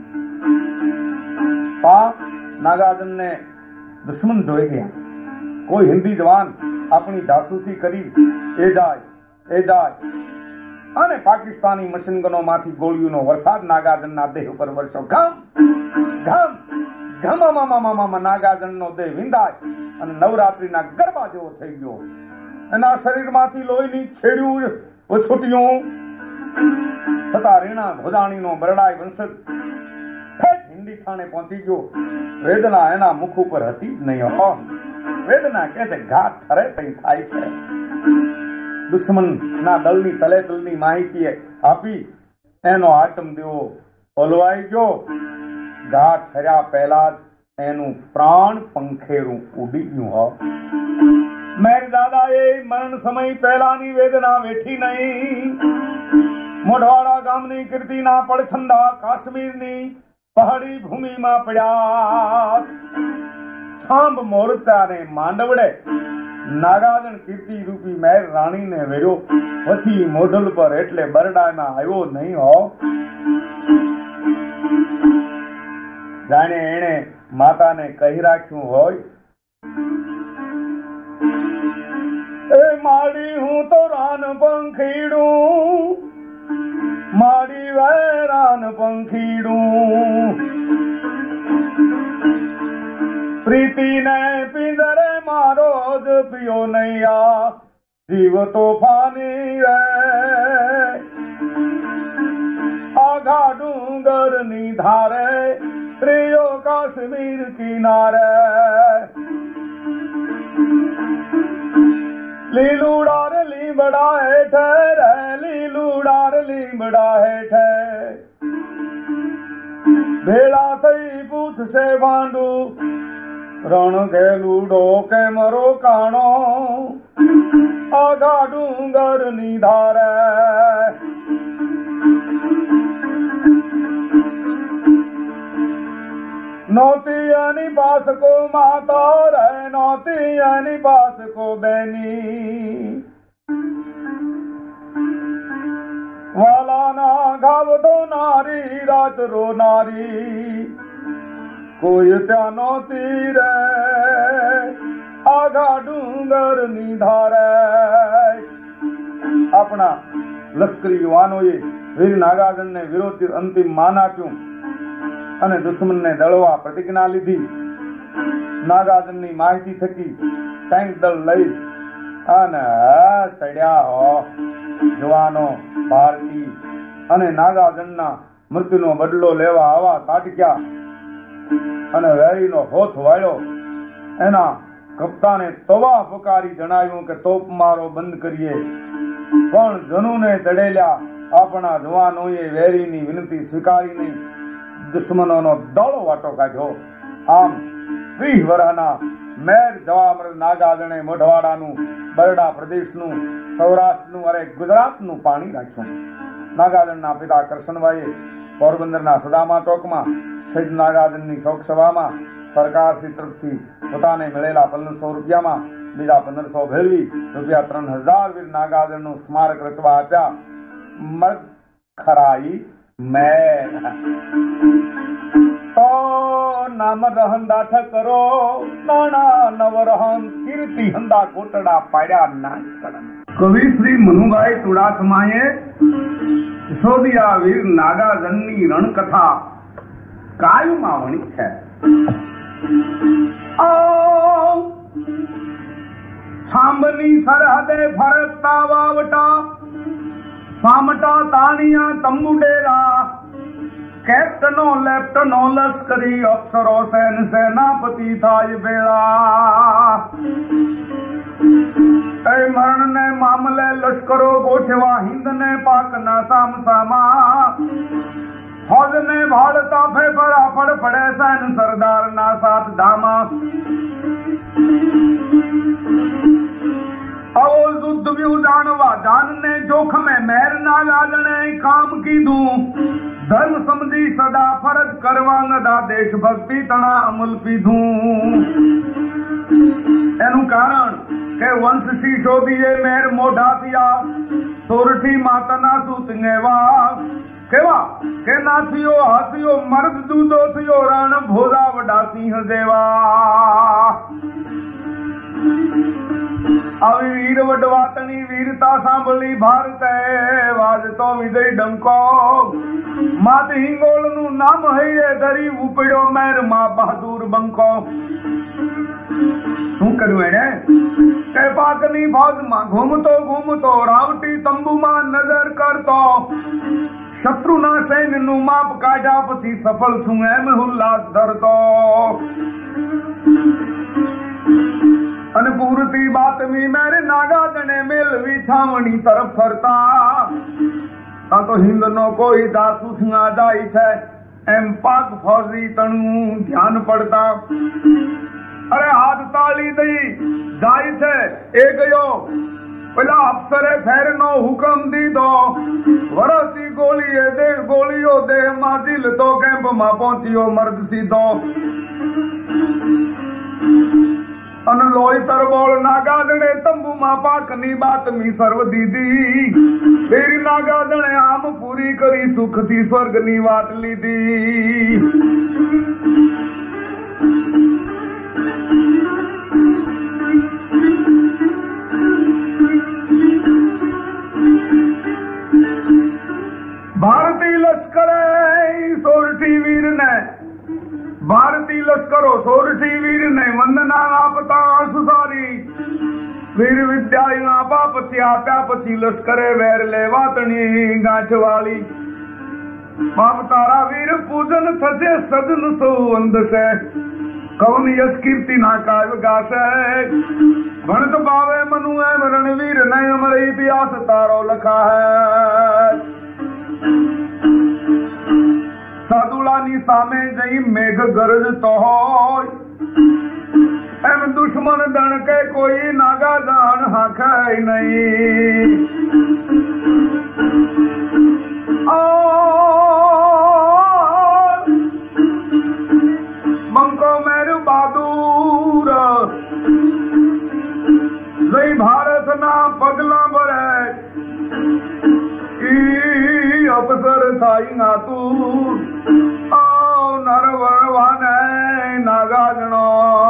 નાગાદનને દુશ્મન જોઈ ગયા. કોઈ હિન્દી જવાન આપણી જાસૂસી કરી એ જાય અને પાકિસ્તાની મશીનગનો માંથી ગોળીઓનો વરસાદ નાગાજનના દેહ ઉપર વરસ્યો. ઘમ ઘમ ઘમ નાગાજનનો દેહ વિંધાય અને નવરાત્રીના ગરબા જેવો થઈ ગયો. એના શરીરમાંથી લોહીની છેડ્યું છૂટ્યું છતાં રેણા ભોજાણીનો બરડાઈ વંશજ હિન્દી થાણે પહોંચી ગયો. વેદના એના મુખ ઉપર હતી જ નહીં. વેદના કે છે ઘાટ ઠરે કઈ થાય છે. દુશ્મન ના દળની તલેતલની માહિતી આપી એનો આતમ દેવો ઓલવાઈ ગયો. ઘાટ ઠર્યા પહેલા જ એનું પ્રાણ પંખેરું ઉડી ગયું. મેર દાદાએ મરણ સમય પહેલાની વેદના વેઠી નહીં. મોઢવાડા ગામની કીર્તિના પડછંદા કાશ્મીરની પહાડી ભૂમિમાં પડ્યા. છાંબ મોરચા ને માંડવડે નાગાજણ કીર્તિ રૂપી મેર રાણીને વેર્યો. પછી મોઢલ પર એટલે બરડામાં આવ્યો નહીં હો. જાણે એને માતાને કહી રાખ્યું હોય, એ માડી હું તો રાન પંખીડું, માડી વેરાન પંખીડું, પ્રીતિને પિંજરે મારો જ પિયો નૈયા, જીવ તોફાની રે આઘા ડુંગર ની ધારે, પ્રિયો કાશ્મીર કિનારે, લીલુડાર લીમડા હેઠે રે, લીલુડાર લીમડા હેઠે, ભેળા થઈ પૂછશે ભાંડુ, રણ ગેલુડો કે મરો કાણો, આઘા ડુંગર ની ધારે. नौती यानी पास को माता रे, नौती यानी पास को बहनी, वाला ना घाव दो नारी रात रो नारी, કોઈ ત્યાં નહોતી રે આઘા ડુંગર ની ધારે. આપણા લશ્કરી યુવાનોએ વીર નાગાજણને વિરોધી અંતિમ માન આપ્યું અને દુશ્મનને દળવા પ્રતિજ્ઞા લીધી. નાગાજણની માહિતી થકી ટેન્ક દળ લઈ અને ચડ્યા હો જવાનો ભારતી અને નાગાજનના મૃત્યુનો બદલો લેવા આવા તાટક્યા અને વેરીનો હોથ વાળ્યો. એના કપ્તાને તવા પુકારી જણાવ્યું કે તોપ મારો બંધ કરીએ, પણ જનુને ચડેલા આપણા જવાનોએ વેરીની વિનંતી સ્વીકારી નહીં, દુશ્મનોનો દળો વાટો કાઢ્યો. આમ 20 વર્ષના મેર જવામર નાગાજણે મોઢવાડાનું, બરડા પ્રદેશનું, સૌરાષ્ટ્રનું અને ગુજરાતનું પાણી રાખ્યું. નાગાજણના પિતા કરશનભાઈએ પોરબંદરના સદામા ચોકમાં શહીદ નાગાજણની શોક સભામાં સરકારશ્રી તરફથી પોતાને મળેલા 1500 રૂપિયામાં બીજા 1500 ભેળવી રૂપિયા 3000 વીર નાગાજણનું સ્મારક રચવા આપ્યા. મર્દ ખરાઈ મેર તો નામ રહંદા ઠકરો નાણા નવ રહન કીર્તિ હંદા કોટડા પાડ્યા નાનકડા. કવિ શ્રી મનુભાઈ ચુડાસમાએ સિસોદિયા વીર નાગાજણની રણકથા કાવ્યમાં વણી છે. છાંબની સરહદે ફરકતા વાવટા, સામટા તાણિયા તંબુડેરા, કેપ્ટનો લેફ્ટનો લશ્કરી અફસરો સેન સેનાપતિ થાય ભેળા. એ મરણ ને મામલે લશ્કરો ગોઠવા હિંદને પાકના સામસામા, ફौज ने भाड़ता फेफड़ा फड़ पड़े सैन सरदार ना साथ धामा. आओ युद्ध व्यू जानवा जानने जोखमे मेर नागाजणे काम कीधું, धर्म समझी सदा फरज કરવા નદા દેશ ભક્તિ તણા અમલ પીધું. એનું કારણ કે વંશ સિસોદીએ મેર મોઢા થયા, સોરઠી માતાના સૂત નેવા કેવા કે નાથિયો હાથિયો મર્દ દૂધો થયો રણ ભોજા વડા સિંહ દેવા. આવી વીર વડવાતની વીરતા સાંભળી ભારતે વાજતો વિજય ડંકો, માત હિંગોળનું નામ હૈયે ધરી ઉપડ્યો મેર માં બહાદુર બંકો. શું કર્યું એને કે પાકની ફૌજમાં ઘૂમતો ઘૂમતો રાવટી તંબુમાં નજર કરતો, શત્રુના સૈન્યનું માપ કાઢ્યા પછી સફળ છું એમ ઉલ્લાસ ધરતો. અને પૂરતી બાતમી મેરે નાગાજણે મેળવી છાવણી તરફ ફરતા, આ તો હિન્દનો કોઈ જાસૂસ ના જાય છે એમ પાક ફૌજી તણું ધ્યાન પડતા. અરે હાથ તાળી દઈ જાય છે એ ગયો, પેલા અફસરે ફેરનો હુકમ દીધો, વરસતી ગોળીએ ગોળીઓ દેહમાં જીલતો, કેમ્પમાં પહોંચ્યો મર્દ સીધો. અને લોહી તરબોળ નાગાજણે તંબુમાં પાકની બાતમી સર્વ દીધી, વીર નાગાજણે આમ પૂરી કરી સુખથી સ્વર્ગની વાટ લીધી. ભારતીય લશ્કરે સોરઠી વીરને, ભારતીય લશ્કરો સોરઠી વીરને વંદના આપતા સુસારી, વીર વિદ્યા આપા પછી આપ્યા પછી લશ્કરે વેર લેવા તણી ગાંઠ વાળી. બાપ તારા વીર પૂજન થશે સદન સૌ અંધશે, કવન યશ કીર્તિ ના કાવ્ય ગાશે. ભણત ભાવે મનુ એમ રણવીર ને અમર ઇતિહાસ તારો લખા હૈ. સાદુલાની સામે જઈ મેઘ ગરજતો હોય, એમ દુશ્મન દણકે કોઈ નાગાજણ હાંખાય નહીં. બંકો મેર બહાદુર જઈ ભારતના પગલા ભરે, અપસર થાય નાતું નરવરવાને નાગાજણો.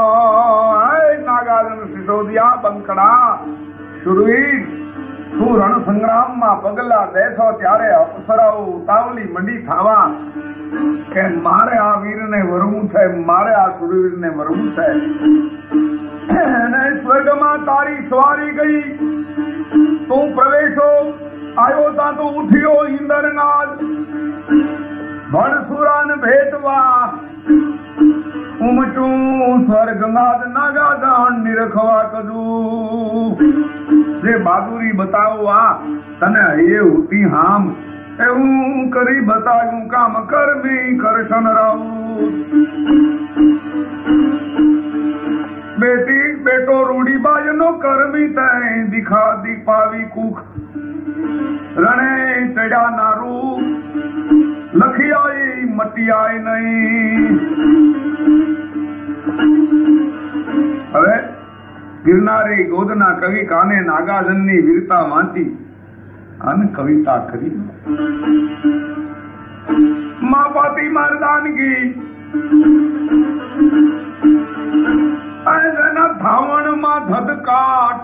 નાગાજણ સિસોદિયા બંકડા શુરવીર, તું રણ સંગ્રામમાં પગલા દેશો ત્યારે અપસરાઓ ઉતાવળી મંડી થાવા કે મારે આ વીરને વરવું છે, મારે આ શુરવીરને વરવું છે. અને स्वर्ग में तारी सवारी गई तू प्रवेशो आयो ता तो उठियो इंद्रनाद भड़सुरान भेटवा उमटू स्वर्गनाद नागादान निरखवा कदू जे बहादुरी बताओ आ तने ये होती हाम એવું કરી બતાવ્યું કામ કરમી કરશન રાઉત બેટી બેટો રૂડીબાઈ નો કરમી તય દિખા દીપાવી કુખ રણે ચડ્યા ના રૂપ લખિયાઈ મટિયાય નહીં હવે ગિરનારી ગોદના કવિ કાને નાગાજનની વીરતા વાંચી અને કવિતા કરી माँ पाती मर्दानगी एना धावण मां धधकाट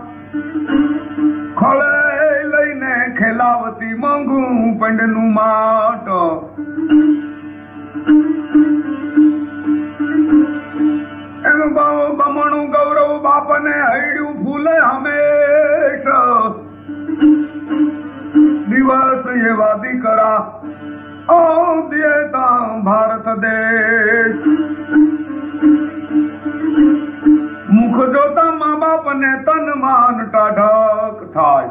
खोले लईने खेलावती मंगू पंडनु माट एम बमणु गौरव बापने हईड्यू फूले हमेशा दिवस ये वादी करा ओ दिएता भारत देश मुख जोता माँ बाप ने तन मान टाढक थाय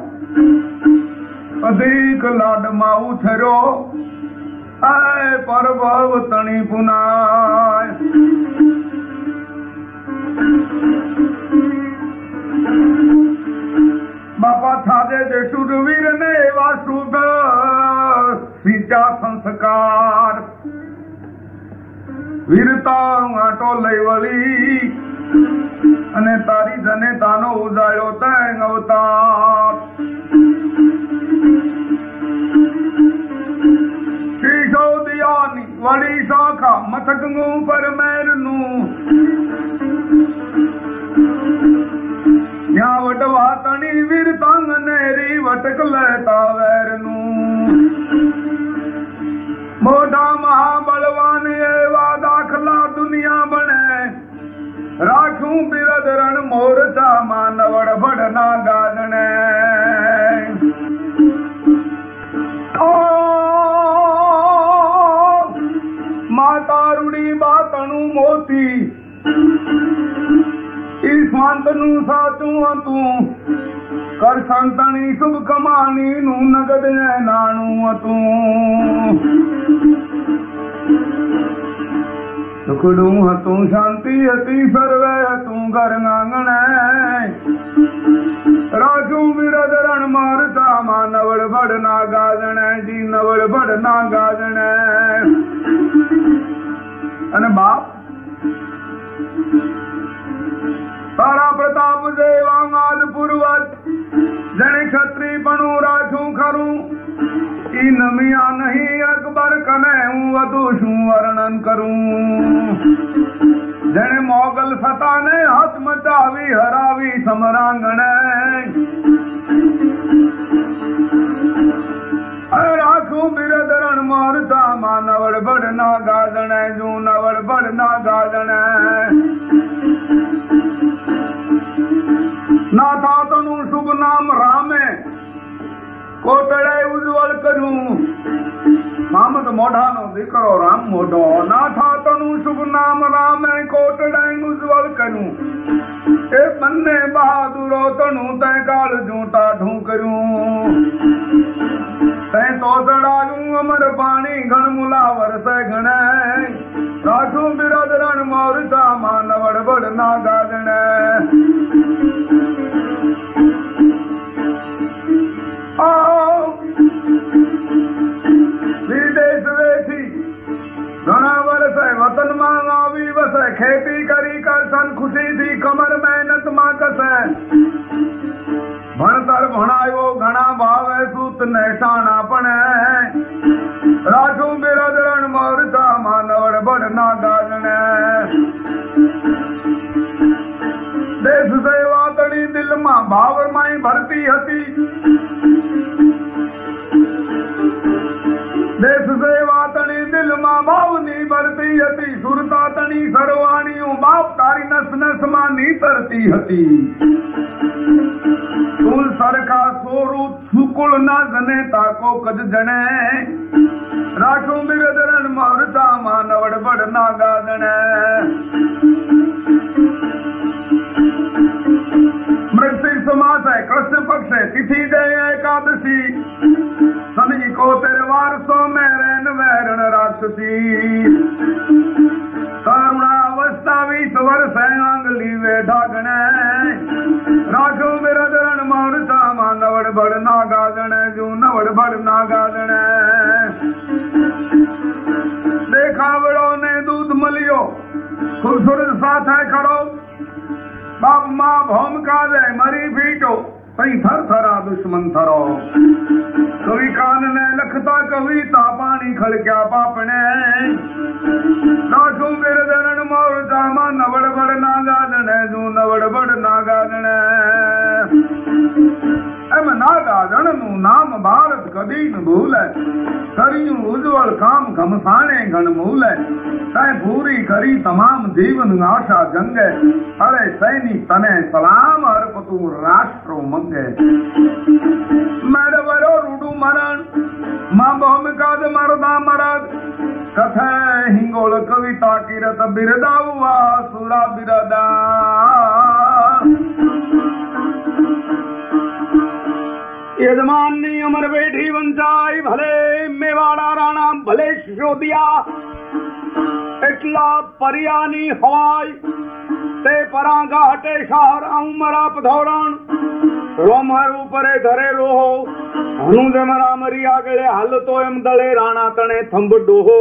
अधिक लाड मा उछरो आय परभव तणी पुनाय बापा छाजे जे शूरवीर ने एवा शुभ सीचा संस्कार वीरता आटो लई वળી અને તારી જનેતાનો ઉજાયો તેંગ અવતાર શીશો દિયાની વળી શાખા મથકનું પર મેરનું या वटवा तणी वीर तंग नेरी वटक लेता वैरनू मोटा महाबलवान एवा दाखला दुनिया बने राखू बिरद रण मोरचा मानवड़ बड़ना गालने ओ माता रूड़ी बातणु मोती स्वांतनु साचू तू कर संतनी शुभ कमानी नू नगद नाणु तू सुखड़ू हतू शांति हती सर्वे हतू घर आंगण राजू बिरद रण मारचा मा नवड़ बड़ना गाजण जी नवड़ बड़ना गाजण अने बाप तारा प्रताप देवांगाद पूर्वज जने क्षत्रि पणु राखू खरू ई नमिया नहीं अकबर कने हूँ वधु शू वर्णन करूं जने मोगल सता ने हाथ मचावी हरावी समरांगण राखू बिरद रण मोरचा मा नवड़ बड़ना गाजण जू नवड़ बड़ना गाजण नाथा तनु शुभ नाम रामे कोटड़े उज्जवल करूं मामद मोढ़ा नो दीकरो राम मोढ़ो नाथा तनु शुभ नाम रामे कोटड़े उज्जवल करूं ए बन्ने बहादुरो तनु तय काल जूटा ढू करूं तय तो चढ़ालू अमर पानी घण मुलावर से घणे राखू बिरद रण मोरचा मानवड़ बड़ना गाजण विदेश वेठी घना वर्ष वतन में आवी वसे खेती करी कर सन खुशी थी कमर मेहनत मां कसे भणतर भणायो घना भावे सूत ने शाना पणे राजू बिरद रण मोरचा मानवड़ बड़ना गाजण देश सेवा तड़ी दिल मां भाव माई भरती हती देश सेवा तड़ी दिल मां બાવની બરતી હતી સુરતા તણી સરવાણીઓ બાપ તારી નસ નસ માં નીતરતી હતી તું સરખા સોરું સુકુળ ના જને તાકો કજ જણે રાખો બિરદરણ મરતા માં નવડબડ ના ગાદણે મૃગશીર સમાસ है कृष्ण पक्ष है तिथि जय एकादशी सनी को तेरे वारसों में रैन वैरण राक्षसी करुणावस्था 20 वर्ष है आंगली वे ढागणे राखो मेरा दरण मारता मा नवड़ बड़ ना गादणे जो नवड़ बड़ ना गादणे देखा बड़ो ने दूध मलियो खूबसूरत साथ है करो बाप मां भौम का दे मरी पीटो तई थर थरा दुश्मन थरो कवि कान ने लखता कविता पानी खड़क्या पापने राखू मेरे दरण मोर जामा नवड़ बड़ नागादने जू नवड़ बड़ नागादने एम नागादन नु नाम भारत कदी न भूले करियूं उज्जवल काम घमसाणे घण मूले तै पूरी करी तमाम जीवन आशा जंगे अरे सैनिक तने सलाम अर्पतु राष्ट्रो मंगे मेडवरो रूडू मरण मां भूमिकाद मरदा मरद कथे हिंगोल कविता किरत बिरदा हुआ सुरा बिरदा यजमानी अमर बेठी वंचाई भले मेवाड़ा राणा भले सिसोदिया એટલા પરિયાની હવાય તે પરાંગા હટે શહર ઉમરા પધોરણ રોમહર ઉપરે ધરે રોહો હનુ જેમ રામરી આગળે હાલતો એમ દળે રાણા તણે થંભ ડોહો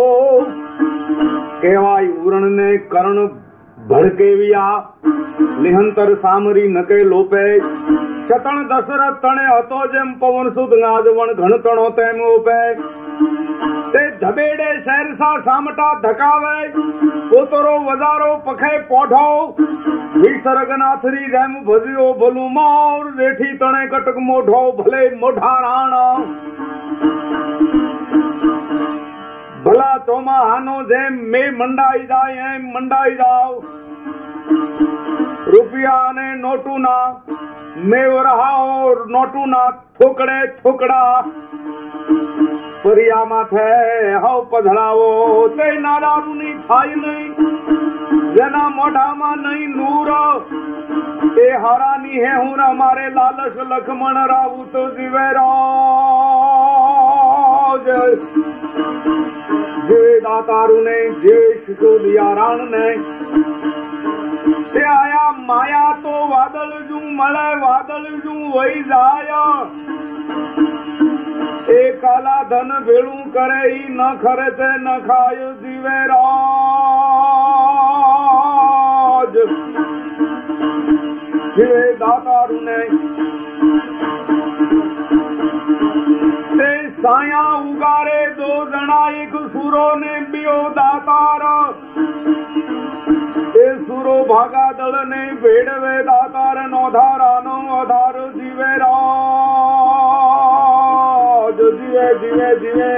કહેવાય ઉરણ ને કરણ ભડકેવિયા નિહંતર સામરી નકે લોપે શતણ દશરથ તણે હતો જેમ પવન સુદ ગાજવણ ઘણતણો તેમ ઓપે તે ધબેડે શહેરસા સામટા ધકાવે પોતરો વધારો પખે પોઢો વિસર્ગનાથરી જેમ ભજ્યો ભલું મોર જેઠી તણે કટક મોઢો ભલે મોઢા રાણ ભલા તોમા હાનો જેમ મે મંડાઈ જાય એમ મંડાઈ જાવ રૂપિયા અને નોટું ના મેવ રહાઓ નોટું ના થોકડે થોકડા પરિયા માથે હવ પધરાવો તે નાદારૂની થાય નહીં જેના મોઢામાં નહીં નૂર એ હારાની હે હું મારે લાલચ લખમણ રાવું તો જીવે રાજ જે દાતારું ને જે શિશોદિયા રાણ ને તે આયા માયા તો વાદળ જું મળે વાદળ જું વહી જાય એ કાલા ધન ભેળું કરે ઈ ન ખરેતે ન ખાય જીવે રાજ જીવે દાતારું ને તે સાયા ઉગારે દો જણા એક સુરો ને બીઓ દાતાર એ સુરો ભાગા દળ ને ભેડવે દાતાર નો ધારાનો આધાર જીવે રાજ જીવે જીવે જીવે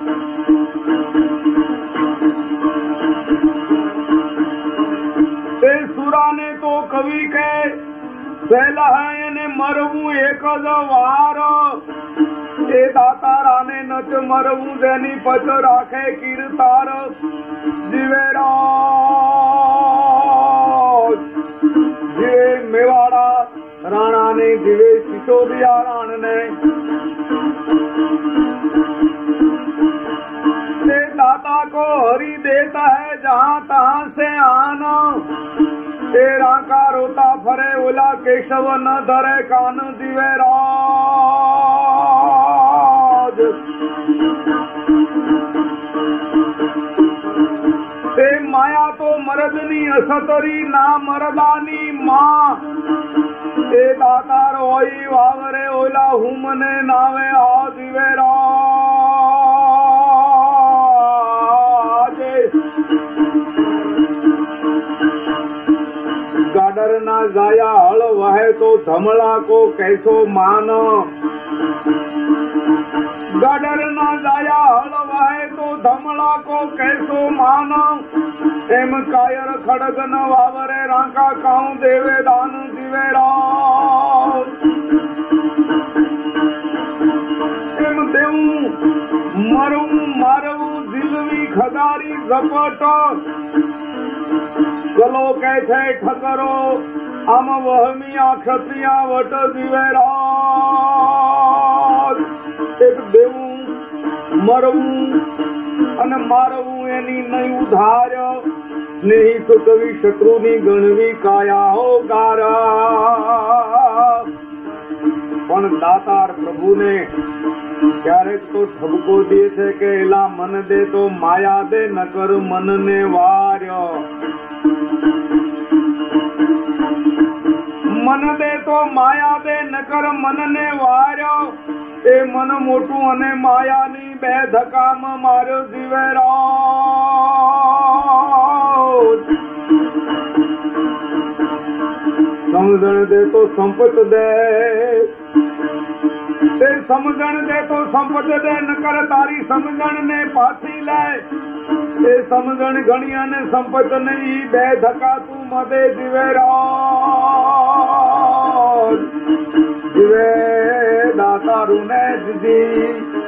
તે સુરાને તો કવિ કે સહેલા એને મરવું એક જ વાર એ દાતારાને નચ મરવું જેની પચ રાખે કીર્તાર જીવે રાજ જીવે મેવાડા રાણા ने जीवे सिसोदिया राण ने से दाता को हरि देता है जहाँ तहाँ से आना तेरा का रोता फरे ओला केशव न धरे कान दिवे राज ते माया तो मरदनी असतरी ना मरदानी माँ ते दातार होई वावरे ओला हुमने नावे आ दिवे राज गाडर ना जाया हल वहे तो धमला को कैसो मान गाडर ना जाया हल वहे तो તો ધમળા કો કેસો માનવ એમ કાયર ખડગ ન વાવરે રાંકા કાઉ દેવે દાન જીવે રાવ એમ દેવું મરવું મારવું દિલવી ખગારી ઝપટ ગલો કે છે ઠકરો આમ વહમિયા ક્ષત્રિયા વટ જીવે રાજ એક દેવું મરવું અને મારવું એની નહીં ઉધાર નહીં સુકવી શત્રુની ગણવી કાયા ગારા પણ દાતાર પ્રભુને ક્યારેક તો ઠપકો દે છે કે એલા મન દે તો માયા દે નકર મનને વાર્ય મન દે તો માયા દે નકર મનને વાર્યો એ મન મોટું અને માયાની બે ધક્કામાં માર્યો જીવે રાજ સમજણ દે તો સંપત દે તે સમજણ દે તો સંપત દે નકર તારી સમજણ ને પાછી લે એ સમજણ ગણી અને સંપત નહીં બે ધક્કા તું મદે જીવે રાજ જીવે દાતારું ને દીધી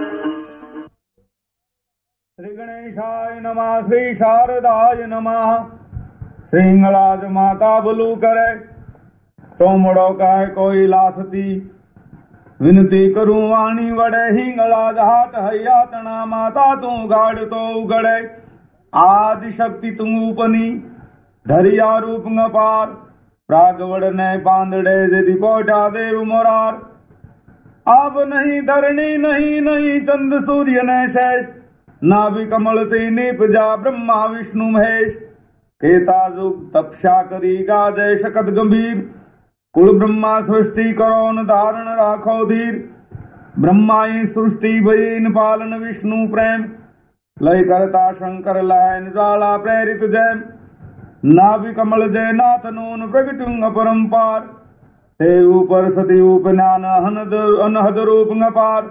શ્રી ગણેશાય નમઃ શ્રી શારદાય નમઃ શ્રીંગળાજ માતા ભલું કરે તો મોડો કાય કોઈ લાસતી વિનતી કરું વાણી વડે હિંગળાજ હાટ હૈયા તણા માતા તું ગાડ તો ઉગડે આદિ શક્તિ તું ઉપની ધરિયા રૂપ પાર પ્રાગવડ ને પાંદડે જેથી પોટા દેવ મોરાર આબ નહીં ધરણી નહીં નહીં ચંદ્ર સૂર્ય ને શેષ નાભિ કમળ થી નિપજા બ્રહ્મા વિષ્ણુ મહેશ કેતા યુગ તપસ્યા કરી ગાજે શકત ગંભીર કુળ બ્રહ્મા સૃષ્ટિ કરો ન ધારણ રાખો ધીર બ્રહ્માઈ સૃષ્ટિ ભઈન પાલન વિષ્ણુ પ્રેમ લય કરતા શંકર લયન જ્વાલા પ્રેરિત જેમ નાભિ કમળ જય નાથ નું પ્રગટુંગ પરંપાર તે ઉપર સતી ઉપનાન અનહદ રૂપ પાર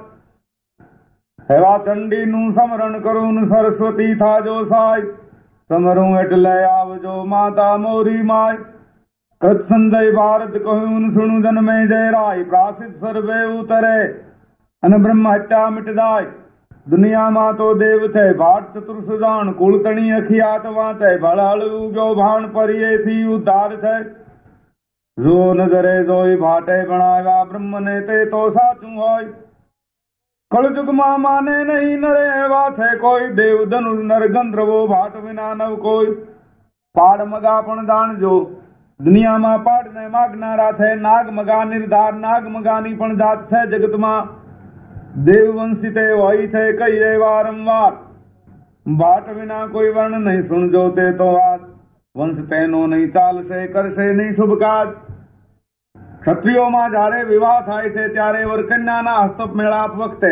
હેવા ચંડી નું સમરણ કરું સરસ્વતી થાજો સાય સમરું એટલે આવજો માતા મોરી માય કૃત સંજય ભારત કહ્યું સુણું જન્મે જય રાય પ્રાસિત સર્વે ઉતરે અને બ્રહ્મ હત્યા મિટ જાય દુનિયામાં તો દેવ છે ભાટ ચતુર્સુજાણ કુળતણી અખિયાત વાંચે ભળહળ ઉગ્યો ભાણ પરિયેથી ઉદ્ધાર છે જો નજરે જોઈ ભાટે ભણાવ્યા બ્રહ્મને તે તો સાચું હોય કળયુગમાં માને નહીં નરે એવા છે કોઈ દેવ ધનુષ નર ગંધર્વો ભાટ વિના નવ કોઈ પાડ મગા પણ જાણજો દુનિયામાં પાડને માગનારા છે નાગ મગા નિર્ધાર નાગ મગાની પણ જાત છે જગતમાં દેવવંશી તે હોય છે કહીએ વારંવાર ભાટ વિના કોઈ વર્ણ નહીં સુણજો તે તો વાત વંશ તેનો નહીં ચાલશે કરશે નહીં શુભ કાજ ક્ષત્રિયોમાં જયારે વિવાહ થાય છે ત્યારે વરકન્યાના હસ્તપ મેળાપ વખતે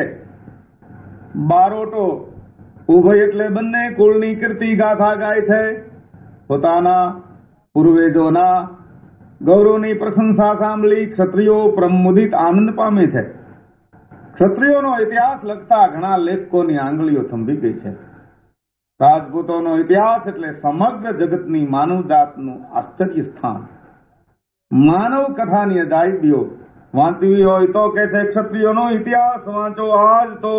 બારોટો ઉભય એટલે બંને કુળની કીર્તિ ગાથા ગાય છે પોતાના પૂર્વજોના ગૌરવની પ્રશંસા સાંભળી ક્ષત્રિયો પ્રમુદિત આનંદ પામે છે ક્ષત્રિયોનો ઇતિહાસ લખતા ઘણા લેખકોની આંગળીઓ થંભી ગઈ છે રાજપૂતોનો ઇતિહાસ એટલે સમગ્ર જગતની માનવ જાતનું આશ્ચર્ય સ્થાન માનવ કથાની અજાયબીઓ વાંચવી હોય તો કે છે ક્ષત્રિયોનો ઇતિહાસ વાંચો આજ તો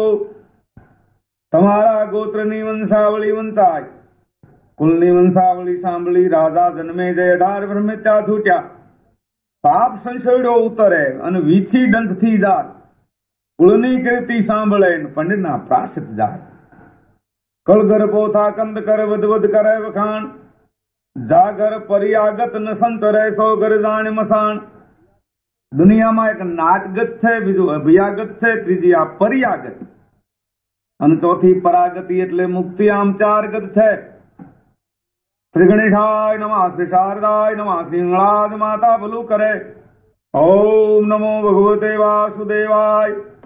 તમારા ગોત્રની વંશાવળી વંચાય કુલની વંશાવળી સાંભળી રાજા જન્મે જય 18 બ્રહ્મત્યા છૂટ્યા પાપ સંશયડો ઉતરે અને વીછી ડંખથી જાય કુળની કીર્તિ સાંભળે પંડના પ્રાશિત જાય કળગર પોથા કંદ કર વધ કરે વખાણ જાગર પરિયાગત ન સંત રહેશો ગર જાણ મસાણ દુનિયામાં એક નાટગત છે બીજું અભિયાગત છે ત્રીજી આ પરિયાગત અને ચોથી પરાગતિ એટલે મુક્તિ આમ 4 ગત છે શ્રી ગણેશાય નમઃ શ્રી શારદાય નમઃ સિંહળાજ માતા ભલું કરે ઓમ નમો ભગવતે વાસુદેવાય